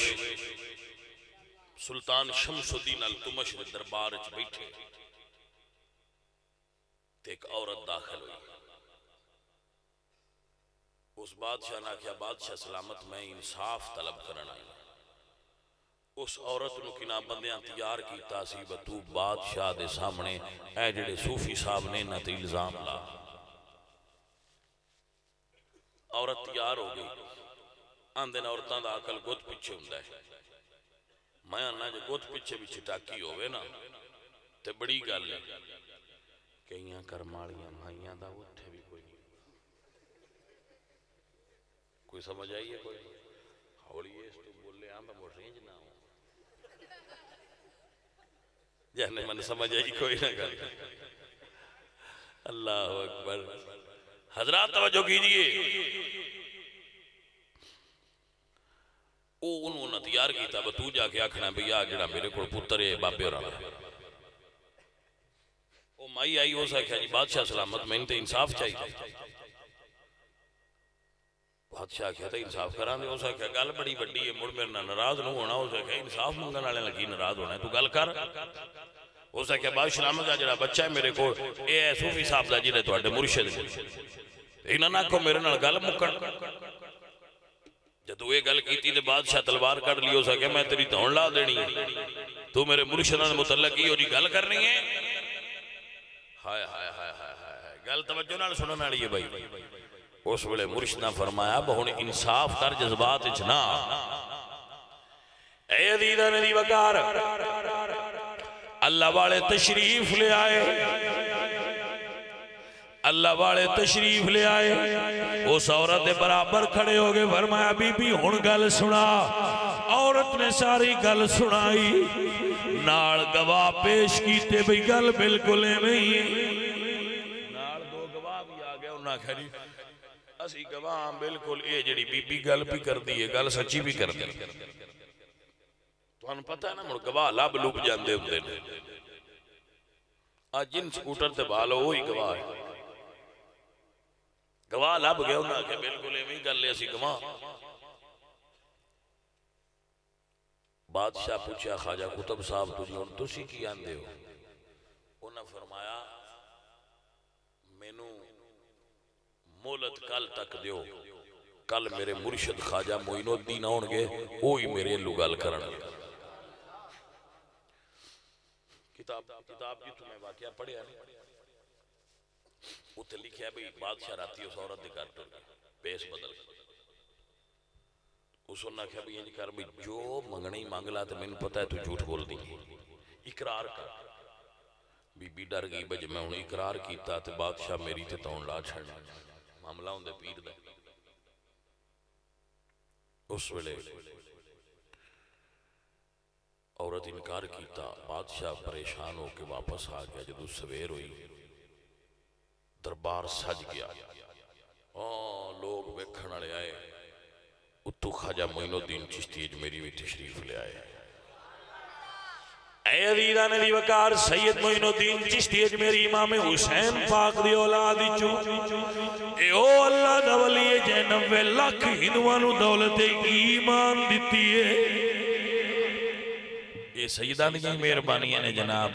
سلطان شمس الدین التمش دے دربار وچ بیٹھے تے ایک عورت داخل ہوئی. اس بادشاہ نے کہا بادشاہ سلامت میں انصاف طلب کرنا ہے. اس عورت نو کنا بندیاں تیار کیتا سی تو بادشاہ دے سامنے اے جڑے صوفی صاحب نے نہ تے الزام لا. عورت تیار ہو گئی. آندن عورتاں دا عقل گت پیچھے ہوندا ہے. میں آنا جو گت پیچھے بھی چٹاکی ہوئے نا تے بڑی گل ہے. کئیاں کرمالیاں مائیاں دا اٹھے بھی کوئی نہیں. کوئی سمجھ آئیے کوئی ہولی اس تو بولے میں موٹ رینج نہ ہوں جہنے من سمجھ آئی کوئی نہ کر. اللہ اکبر. حضرات توجہ کیجئے. انہوں نے تیار کیتا تو جا کے آکھنا بھی آ جڑا میرے کو پتر ہے بابے اور آنا. وہ مائی آئی ہو سکیا جی بادشاہ سلامت میں انتے انصاف چاہیے. بادشاہ کہتا انصاف کران دے. ہو سکیا گل بڑی بڑی ہے مڑ میرے ناراض نہ ہونا. ہو سکیا انصاف منگن والے لگی ناراض ہونا ہے تو گل کر. ہو سکیا بادشاہ سلامت دا جڑا بچہ ہے میرے کو اے صوفی صاحب دا جڑے تواڈے مرشد انہاں نہ کو میرے نال گل مکن. جدو یہ گل کیتی تے بادشاہ تلوار کر لی. ہو سکے میں تیری دھون لا دینی ہے. تو میرے مرشدان متعلق ہی ہو جی گل کرنی ہے. ہائے ہائے ہائے ہائے گل توجہ نال سنن والی ہے بھائی. اس ویلے مرشد نے فرمایا بہن انصاف کر جذبات وچ نہ. اے عزیزاں دی وقار اللہ والے تشریف لے آئے. اللہ والے تشریف لے آئے. اس عورت دے برابر کھڑے ہو گئے. فرمایا بی بی ہن گل سنا. عورت نے ساری گل سنائی. نال گواہ پیش کیتے بھی گل بالکل نہیں. نال دو گواہ بھی آ گئے. انہاں کہا جی اسی گواہ بالکل اے جڑی بی بی گل بھی کر دی ہے گل سچی بھی کر دی. تو ہم پتہ ہے نا مڑ گواہ لب لوپ جاندے ہوندے نے. آج جن سکوٹر تے بالو وہی گواہ ہے. گواہ لب گئے انہاں کہ بالکل ایویں گل لے اسی گواہ. بادشاہ پوچھا خواجہ قطب صاحب تسی کی آندے ہو. انہاں فرمایا مینوں مولت کل تک دیو. کل میرے مرشد خواجہ معین الدین آن گے وہی میرے لو گل کرن گے. کتاب کی تمہیں واقعہ پڑھیا نہیں. اتنے لکھیا بھی بادشاہ راتی اس عورت دے گھر ٹر گیا پیس بدل گیا. اس نے کہا بھی یہ کر بھی جو منگنی مانگ لا تو میں نے پتا ہے تو جھوٹ بول دی. اقرار کر. بی بی ڈر گئی بج میں انہیں اقرار کیتا تو بادشاہ میری تے تون لا چھڑنا. معاملہ ہوں دے پیر دا. اس ویلے عورت انکار کیتا. بادشاہ پریشان ہو کے واپس آ گیا. جدو سویر ہوئی دربار سج گیا. لوگ ویکھن والے آئے. اتو خواجہ معین الدین چشتی اجمیری بھی تشریف لے آئے. اے عزیزاں دی وقار سید معین الدین چشتی اجمیری امام حسین پاک دی اولاد چو اے او اللہ دا ولی جے 90 لاکھ ہندوؤں نو دولت ایمان دیتی ہے. یہ سیدان کی مہربانی ہے جناب.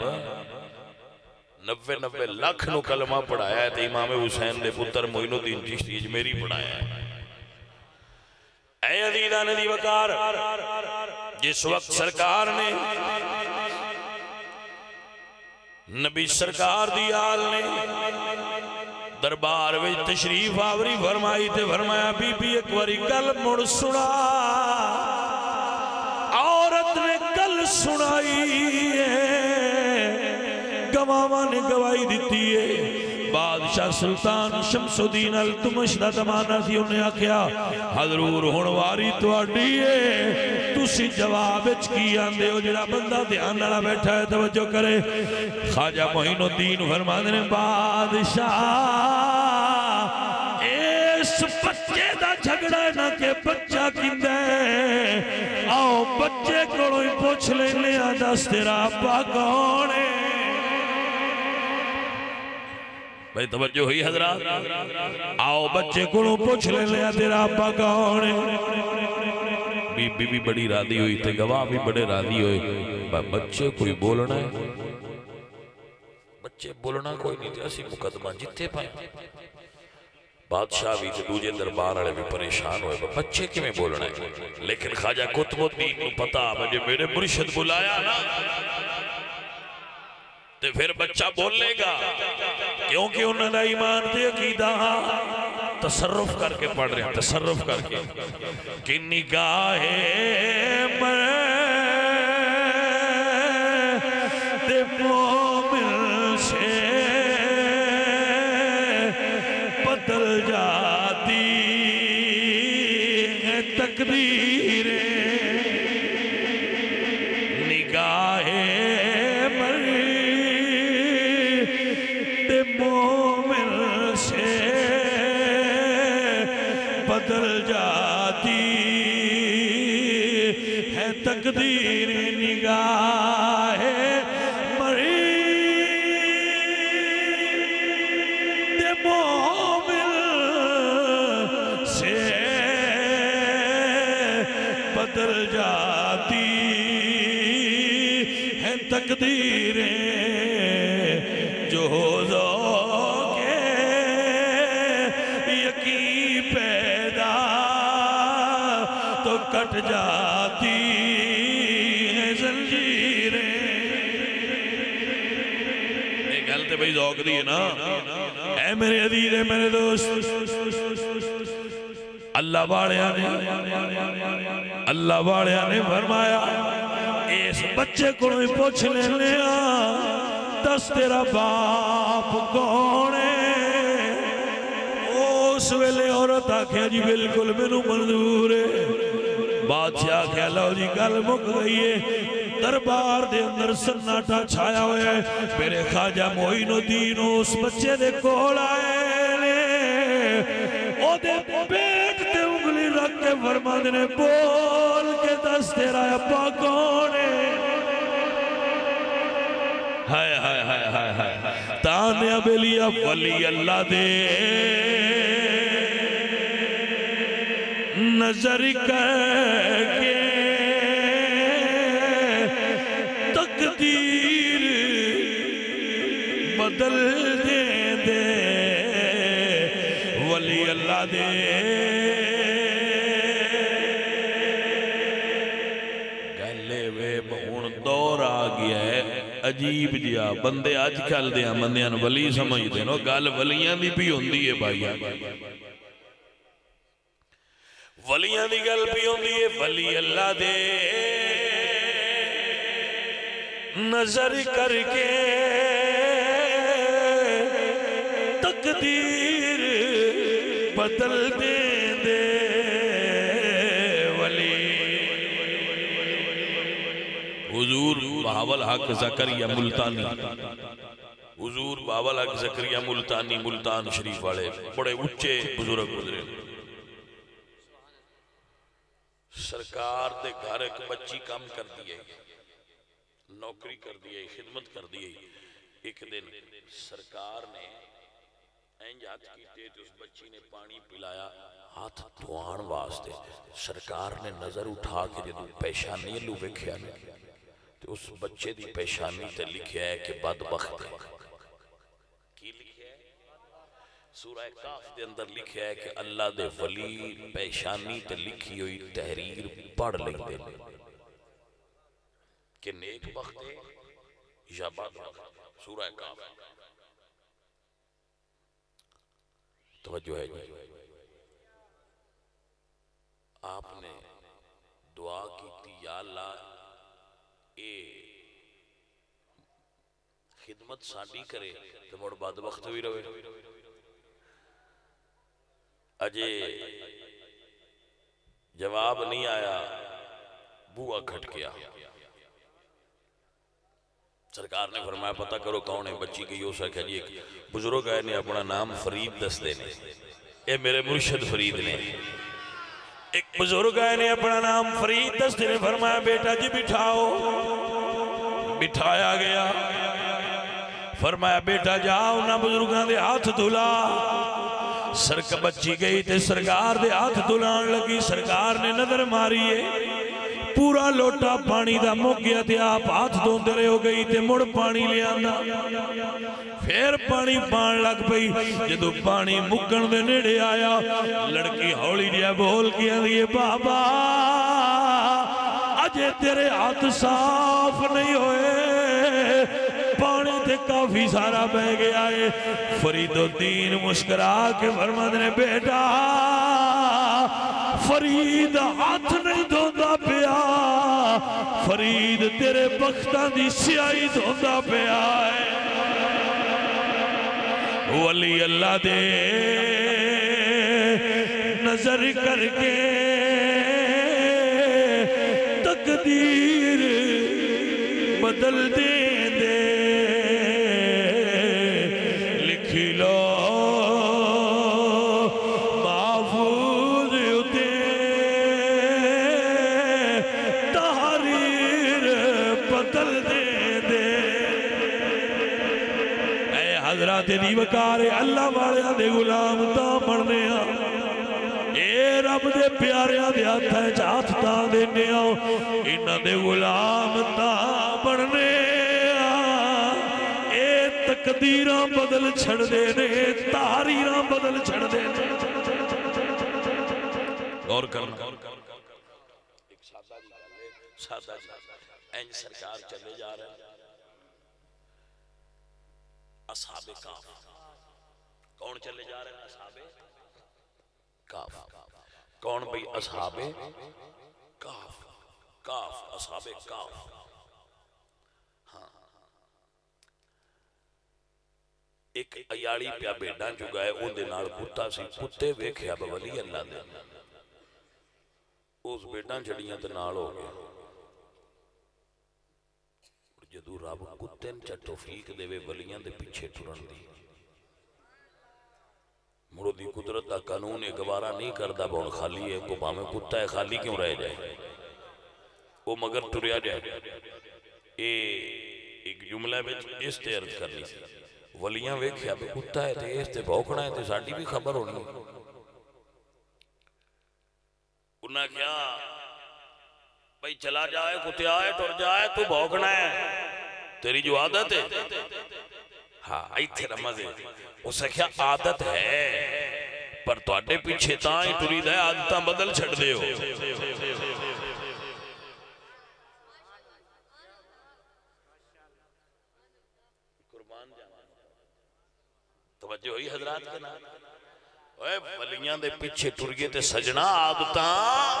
90 لاکھ نو کلمہ پڑھایا ہے تو امام حسین دے پتر معین الدین چشتی اجمیری پڑھایا ہے. اے عزیزان دی وقار جس وقت سرکار نے نبی سرکار دی آل نے دربار وچ تشریف آوری فرمائی تے فرمایا بی بی ایک واری گل مڑ سنا. عورت نے گل سنائی ہے. گواہاں نے گواہی دیتی ہے. بادشاہ سلطان شمس الدین التمش دا زمانہ سی. انہیں آکھیا حضور ہن واری تواڈی ہے. تسی جواب وچ کی آندے ہو. جڑا بندہ دھیان نال بیٹھا ہے توجہ کرے. خواجہ معین الدین فرماندے نے بادشاہ اس بچے دا جھگڑا نہ کہ بچہ کیندا ہے. آؤ بچے کولوں ہی پوچھ لینے آ دس تیرا ابا کون ہے. بھائی توجہ ہوئی حضرات؟ آؤ بچے کو پوچھ لے لیا تیرا ابا کون ہے؟ بی بی بھی بڑی راضی ہوئی تھے، گواہ بھی بڑے راضی ہوئے، بچے کوئی بولنا ہے، بچے بولنا کوئی نہیں تھے، اسی مقدمہ جتے پائے۔ بادشاہ بھی تھے، دوجے دربار والے بھی پریشان ہوئے، بچے کی میں بولنا ہے، لیکن خواجہ قطب الدین کو پتا مجھے میرے مرشد بلایا نا تو پھر بچہ بول لے گا، کیونکہ انہوں نے ایمان تے عقیدہ تصرف کر کے پڑھ رہے ہیں، تصرف کر کے کہ نگاہ مرد مومن سے بدل جاتی ہے تقدیریں، نگاہ مومن سے بدل جاتی ہے تقدیر، نگاہ مرد مومن سے بدل جاتی ہے تقدیریں، جو کٹ جاتی ہیں زنجیریں۔ ایک گلتے بھئی ذوق دی ہے نا، اے میرے عزیز، اے میرے دوست، اللہ واڑیا نے فرمایا اس بچے کو ہی پوچھ لے لیا، دس تیرا باپ کون ہے؟ اس ویلے عورت آکھیا جی بالکل مینوں منظور ہے۔ بادشاہ کہہ لو جی گل مک گئی ہے، دربار دے اندر سناٹا چھایا ہوئے ہے، میرے خواجہ معین الدین اس بچے دے کول آئے لے، او دے پیٹ تے انگلی رکھ کے فرماندے نے بول کے دس تیرا ابا کون ہے؟ ہائے ہائے ہائے ہائے ہائے تانے ابلیا ولی اللہ دے نظر کر کے تقدیر بدل دے دے ولی اللہ دے گلے وے ہن دور آ گیا ہے عجیب جیا، بندے آج کل دیا بندیاں ولی سمجھ دے نو، گل ولیاں دی بھی ہوندی ہے بھائی، ولیاں دی گل بھی ہوندی ہے، ولی اللہ دے نظر کر کے تقدیر بدل دے دے ولی۔ حضور بہاول حق زکریا ملتانی، حضور بہاول حق زکریا ملتانی، ملتان شریف والے بڑے اچھے بزرگ گزرے، سرکار دے گھر ایک بچی کام کر دیئے، نوکری کر دیئے، خدمت کر دیئے۔ ایک دن سرکار نے اینج ہاتھ کیتے تو اس بچی نے پانی پلایا، ہاتھ دھوان واسطے، سرکار نے نظر اٹھا کے جدو پیشانی لو وکھیا نے تو اس بچے دی پیشانی تے لکھیا ہے کہ بدبخت ہے۔ کی لکھیا ہے؟ سورہ کاف دے اندر لکھیا ہے کہ اللہ دے ولی پیشانی تے لکھی ہوئی تحریر پڑھ لیں دے کہ نیک بخت ہے یا بدبخت۔ سورہ کاف توجہ ہے جی، آپ نے دعا کی تھی یا اللہ اے خدمت ساڈی کرے تو مڑ بدبخت بھی رہے، اجے جواب نہیں آیا، بوا کھٹ گیا۔ سرکار نے فرمایا پتہ کرو کون ہے بچی کی، یوں سکھا جی ایک بزرگ آئے نے اپنا نام فرید دس دینے، اے میرے مرشد فرید نے، ایک بزرگ آئے نے اپنا نام فرید دس دینے، فرمایا بیٹا جی بٹھاؤ، بٹھایا گیا، فرمایا بیٹا جاؤ نہ بزرگاں دے ہاتھ دھلا سرک بچی گئی تے سرکار دے ہاتھ دھلان لگی سرکار نے نظر ماری ہے پورا لوٹا پانی دا مک گیا تے آپ ہاتھ دھوندے رہے ہو گئی تے مڑ پانی لے آندا پھر پانی پان لگ پئی جدو پانی مکن دے نیڑے آیا لڑکی ہولی دیا بول کے آندی بابا اجے تیرے ہاتھ صاف نہیں ہوئے پانی تے کافی سارا بہ گیا ہے فرید الدین مسکرا کے فرماتے نے بیٹا فرید ہاتھ نہیں دھوندا پیا فرید تیرے بختاں دی سیاہی دھوندا پیا ہے ولی اللہ دے نظر کر کے تقدیر بدل دے دے لکھی لو محفوظ اتے تحریر بدل دے دے اے حضرات دی وکار اللہ والے دے غلام تا بننے اے رب دے پیاریاں دے ہاتھ تا دینے انہاں دے غلام تا بننے اے تقدیراں بدل چھڑ دے نے تحریراں بدل چھڑ دے نے غور کرنا ایک سادہ جی اینج سرکار چلے جا رہے ہیں اصحاب کاف کون چلے جا رہے ہیں اصحاب کاف کون بھئی اصحاب کاف کاف اصحاب کاف ہاں ایک ایاڑی پیا بیڈاں جو گئے ان دے نال کتا سی کتے ویکھیا ولی اللہ دے اس بیڈاں جڑیاں تے نال ہو گئے جدو رب کتن چا توفیق دے وے ولیاں دے پیچھے ٹرن دی مڑو دی قدرت دا قانون گوارا نہیں کردہ بون خالی ہے کو پامیں کتا ہے خالی کیوں رہ جائے وہ مگر ٹریا جائے ایک جملہ بیچ اس تے عرض کرنی سی ولیاں ویکھیا بے کتا ہے تے اس تے بھوکنا ہے تے ساڑی بھی خبر ہونی انہاں کیا بھئی چلا جائے کتے آئے ٹر جائے تو بھوکنا ہے تیری جو عادت ہے ہاں ایتھے رمضے اسے کیا عادت ہے پر تو اڈے پیچھے تائیں ٹری دے عادتاں بدل چھڑ دے ہو قربان جانا توجہ ہوئی حضرات کے نام اے ولیاں دے پیچھے ٹر گئے تے سجنا عادتاں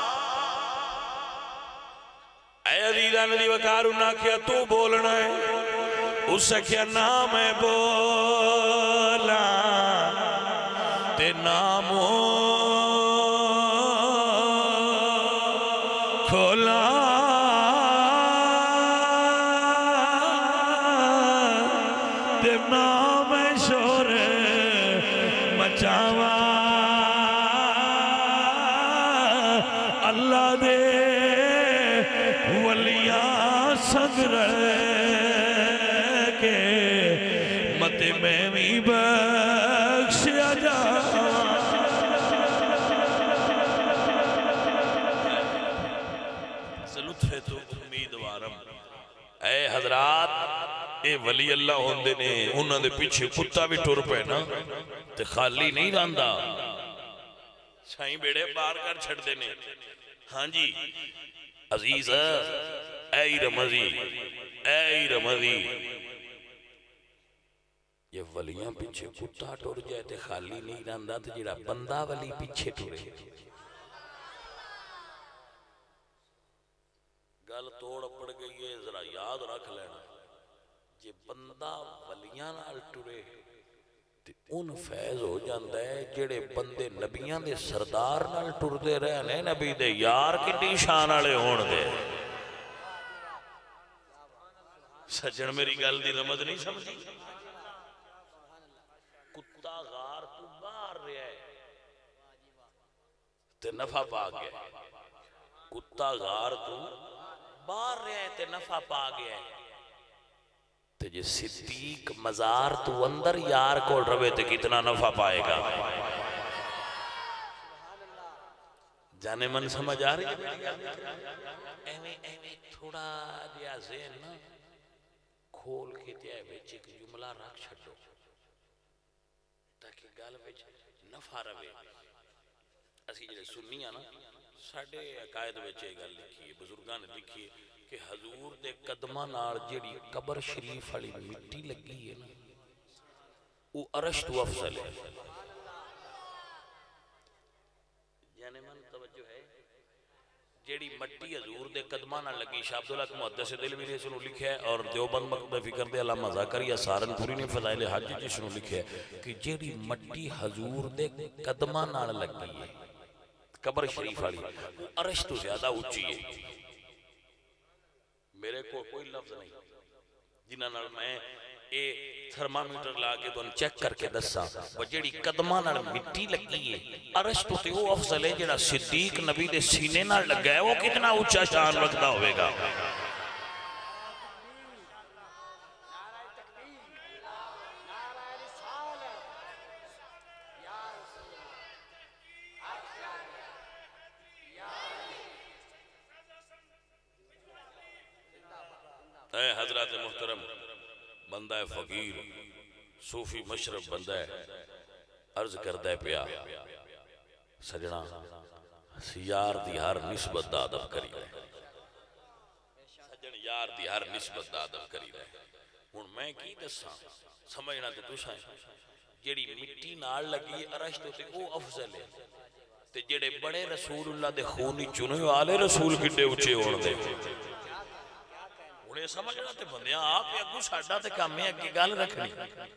اے عزیزان دی وکار انہاں کیا تو بولنا ہے اسے کیا نام ہے بولا تے نامو کھولا تے نام شور مچاوا اللہ دے ولیاں سنگر کے مت میں بھی بخشیا جا لطف تو امیدوارم اے حضرات اے ولی اللہ ہوندے نے انہاں دے پیچھے کتا بھی ٹر پے نا تے خالی نہیں رہندا چھائیں بیڑے پار کر چھڑ دے نے ہاں جی عزیز اے رمضی اے رمضی یہ ولیاں پیچھے کتا ٹر جائے تے خالی نہیں رہندا تے جڑا بندہ ولی پیچھے ٹرے گل توڑ پڑ گئی ہے ذرا یاد رکھ لینا جے بندہ ولیاں نال ٹرے تے ان فیض ہو جاندہ ہے جڑے بندے نبیاں دے سردار نال ٹر دے رہنے نبی دے یار کٹی شان آلے ہون دے سجن میری گل دی رمض نہیں سمجھی کتا غار تو باہر رہے تے نفع پا گیا کتا غار تو باہر رہے تے نفع پا گیا تے جے صدیق مزار تو اندر یار کو روے تے کتنا نفع پائے گا. جانے من سمجھ آ رہی ایویں تھوڑا جیا ذہن نا کھول کے تے وچ ایک جملہ رکھ چھڈو تاکہ گل وچ نفع رہے. اسی جڑے سنی نا ساڈے عقائد وچ یہ گل لکھی ہے بزرگاں نے لکھی ہے کہ حضور دے قدماں نال جڑی قبر شریف والی مٹی لگی ہے نا وہ عرش تو افضل ہے. یعنی من توجہ ہے جیڑی مٹی حضور دے قدماں نال لگی شاہ عبداللہ محدث دہلوی نے اس نو لکھیا ہے اور دیوبند مکتب فکر دے علامہ زاکریا سہارنپوری نے فضائل حج جس نو لکھیا ہے کہ جیڑی مٹی حضور دے قدماں نال لگی ہے قبر شریف والی وہ عرش تو زیادہ اونچی ہے. میرے کو کوئی لفظ نہیں جنہاں نال میں اے تھرمامیٹر لا کے تو چیک کر کے دساں وہ جیڑی قدماں نال مٹی لگی ہے عرش تو تے وہ افضل ہے جیڑا صدیق نبی دے سینے نال لگا ہے وہ کتنا اونچا شان رکھدا ہوئے گا. اے حضرات محترم بندہ فقیر صوفی مشرف بندہ ہے عرض کردہ پیا سجنا یار دی ہر نسبت دا ادب کری رہے سجن یار دی ہر نسبت دا ادب کری رہے. ہن میں کی دساں سمجھنا تے تساں جیڑی مٹی نال لگی عرش تے او افضل ہے تے جڑے بڑے رسول اللہ دے خونی چنے والے رسول کڈے اونچے ہون دے. انہیں سمجھنا تے بندیاں آپ اگوں ساڈا تے کام ہے اگے گل رکھنی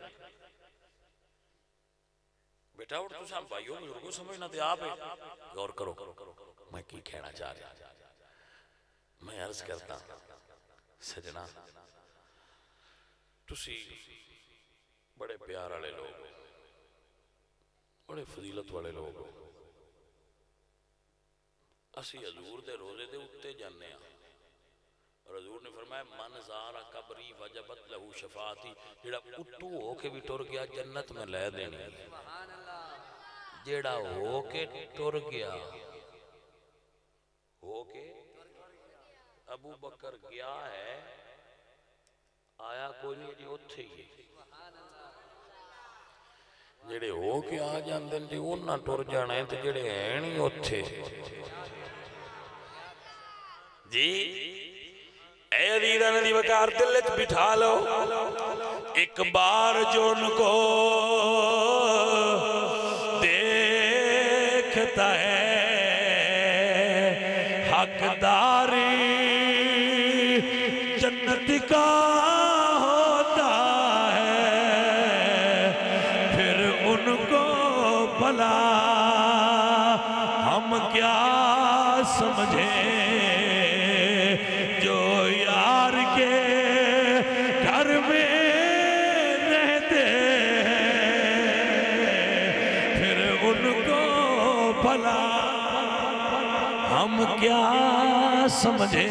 بیٹا اور تساں بھائیو بزرگوں سمجھنا تے آپ غور کرو میں کی کہنا چاہ رہا. میں عرض کرتا سجنا تسی بڑے پیار والے لوگ بڑے فضیلت والے لوگ اسی حضور دے روزے دے اتے جانے ہیں اور حضور نے فرمایا من زارا قبری وجبت لہو شفاعتی جیڑا اٹھو ہو کے بھی ٹر گیا جنت میں لے دینی جیڑا ہو کے ٹر گیا ہو کے ابو بکر گیا ہے آیا کوئی نہیں جی اتھے ہی جیڑے ہو کے آ جاندے جی انہاں ٹر جانا ہے تے جیڑے ہیں نہیں اتھے جی اے عزیزہ ندی وقار دلت بٹھا لو ایک بار جو ان کو دیکھتا ہے حقداری جنت کا ہوتا ہے پھر ان کو بھلا ہم کیا سمجھیں ہم کیا سمجھے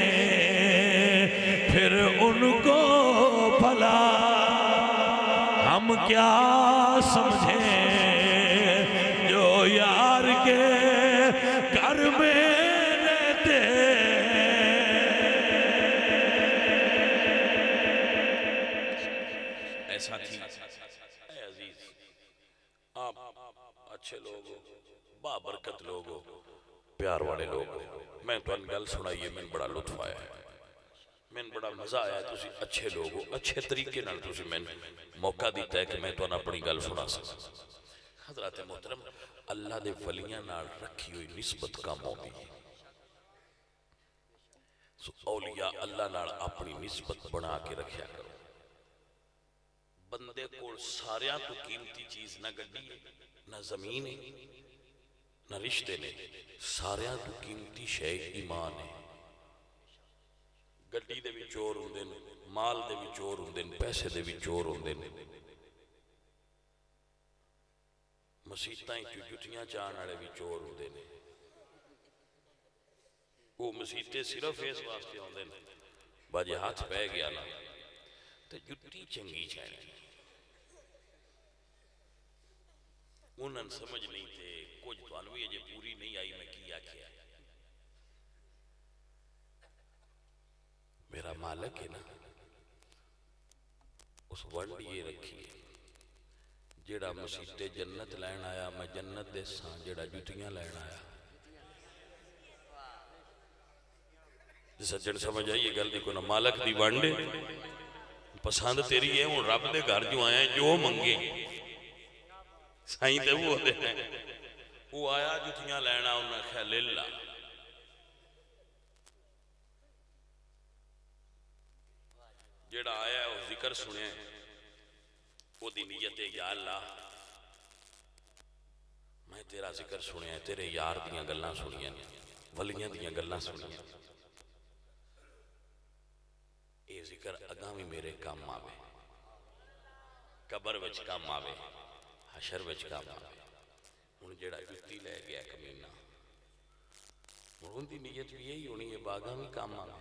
پھر ان کو بھلا ہم کیا سمجھے جو یار کے گھر میں رہتے ایسا تھی اے عزیز آپ اچھے لوگ ہو بابرکت لوگ ہو پیار والے لوگ میں تو ان گل سنائیے میں بڑا لطف آیا ہے میں بڑا مزہ آیا ہے تسی اچھے لوگ ہو اچھے طریقے نال تسی میں موقع دیتا ہے کہ میں تو ان اپنی گل سنا سکتا. حضرات محترم اللہ دے ولیاں نال رکھی ہوئی نسبت کام ہوتی ہے اولیاء اللہ نال اپنی نسبت بنا کے رکھیا کرو. بندے کو ساریاں تو قیمتی چیز نہ گڈی ہے نہ زمین ہے نہ رشتے نے ساریاں تو قیمتی شے ایمان ہے. گڈی دے بھی چور ہوندے نے مال دے بھی چور ہوندے نے پیسے دے بھی چور ہوندے نے مسیتاں جتیاں چان والے بھی چور ہوندے نے وہ مسیتے صرف اس واسطے ہوندے نے باجے ہاتھ پہ گیا نا تے جتی چنگی چاہیے. انہوں سمجھ نہیں تھے کچھ تو بھی اجے پوری نہیں آئی میں کی آکھیا. میرا مالک ہے نا اس ورڈ یہ رکھی ہے جیڑا مسیطے جنت لین آیا میں جنت دے ساں جیڑا جتیاں لین آیا. سجن سمجھ آئیے گل دی کونا مالک دی ونڈے پسند تیری ہے وہ رب دے گھر جو آئے جو منگے سائیں تے وہ دے ہیں وہ آیا جتیاں لینا انہیں خیل اللہ جیڑا آیا ہے وہ ذکر سنے وہ دی نیت ہے یا اللہ میں تیرا ذکر سنے ہیں تیرے یار دیاں گلنا سنیاں ولیاں دیاں گلنا سنیاں یہ ذکر اگامی میرے کام آوے قبر وچ کام آوے حشر وچ کام آوے. ان جیڑا جتی لے گیا کمینہ ان دی نیت بھی یہی ہونی ہے باغاں بھی کام آوے.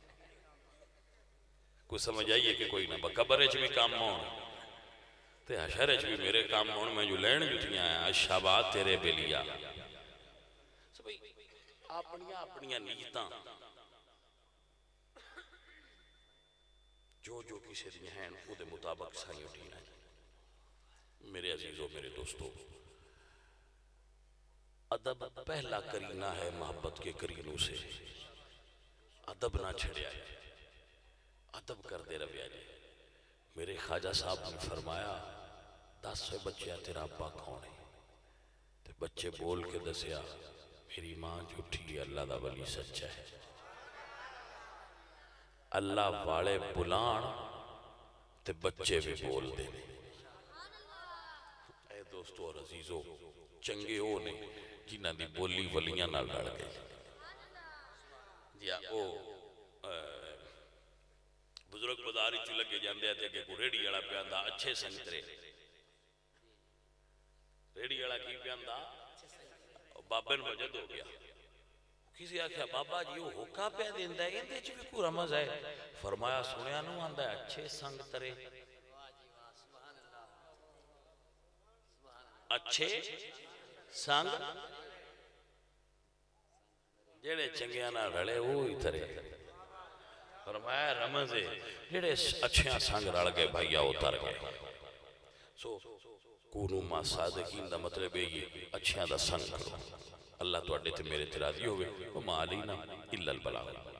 کوئی سمجھ آئیے کہ کوئی نہ قبر وچ بھی کام ہون تے حشر وچ بھی میرے کام ہون. میں جو لین جتیاں ہیں اشابات تیرے بلیا اپنیاں نیتاں جو کسی دی ہیں وہ دے مطابق سائیں اٹھینا ہے. میرے عزیزوں میرے دوستوں ادب پہلا کرینہ ہے محبت کے کرینوں سے. ادب نہ چھڑیا ہے ادب کر دے رویا جائے. میرے خواجہ صاحب نے فرمایا 10 بچے تیرا ابا کون ہے تے بچے بول کے دسیا میری ماں جھوٹی اللہ دا ولی سچا ہے. اللہ والے بلان تے بچے بھی بول دے. اے دوستو اور عزیزو چنگے ہو نے جنہ دی بولی ولیاں نہ لڑ گئی. جیا او بزرگ بازاری چ لگے جاندے تھے کہ کو ریڑی والا پیاندا اچھے سنگترے ریڑی والا کی پیاندا بابے نوں وجد ہو گیا. کسی آکھیا بابا جی وہ ہوکا پہ دیندا ہے اندے چ بھی کوئی رمز ہے. فرمایا سنیا نو آندا ہے اچھے سنگ ترے اچھے سنگ جڑے چنگیاں نال رلے وہی ترے. فرمایا رمز ہے جڑے اچھیاں سنگ رل گئے بھائیا اتر گئے. سو کونو ما صادقین دا مطلب ہے یہ اچھیاں دا سنگ کرو. اللہ تو اڈے تے میرے تراضی ہوئے وما علینا الا البلاغ.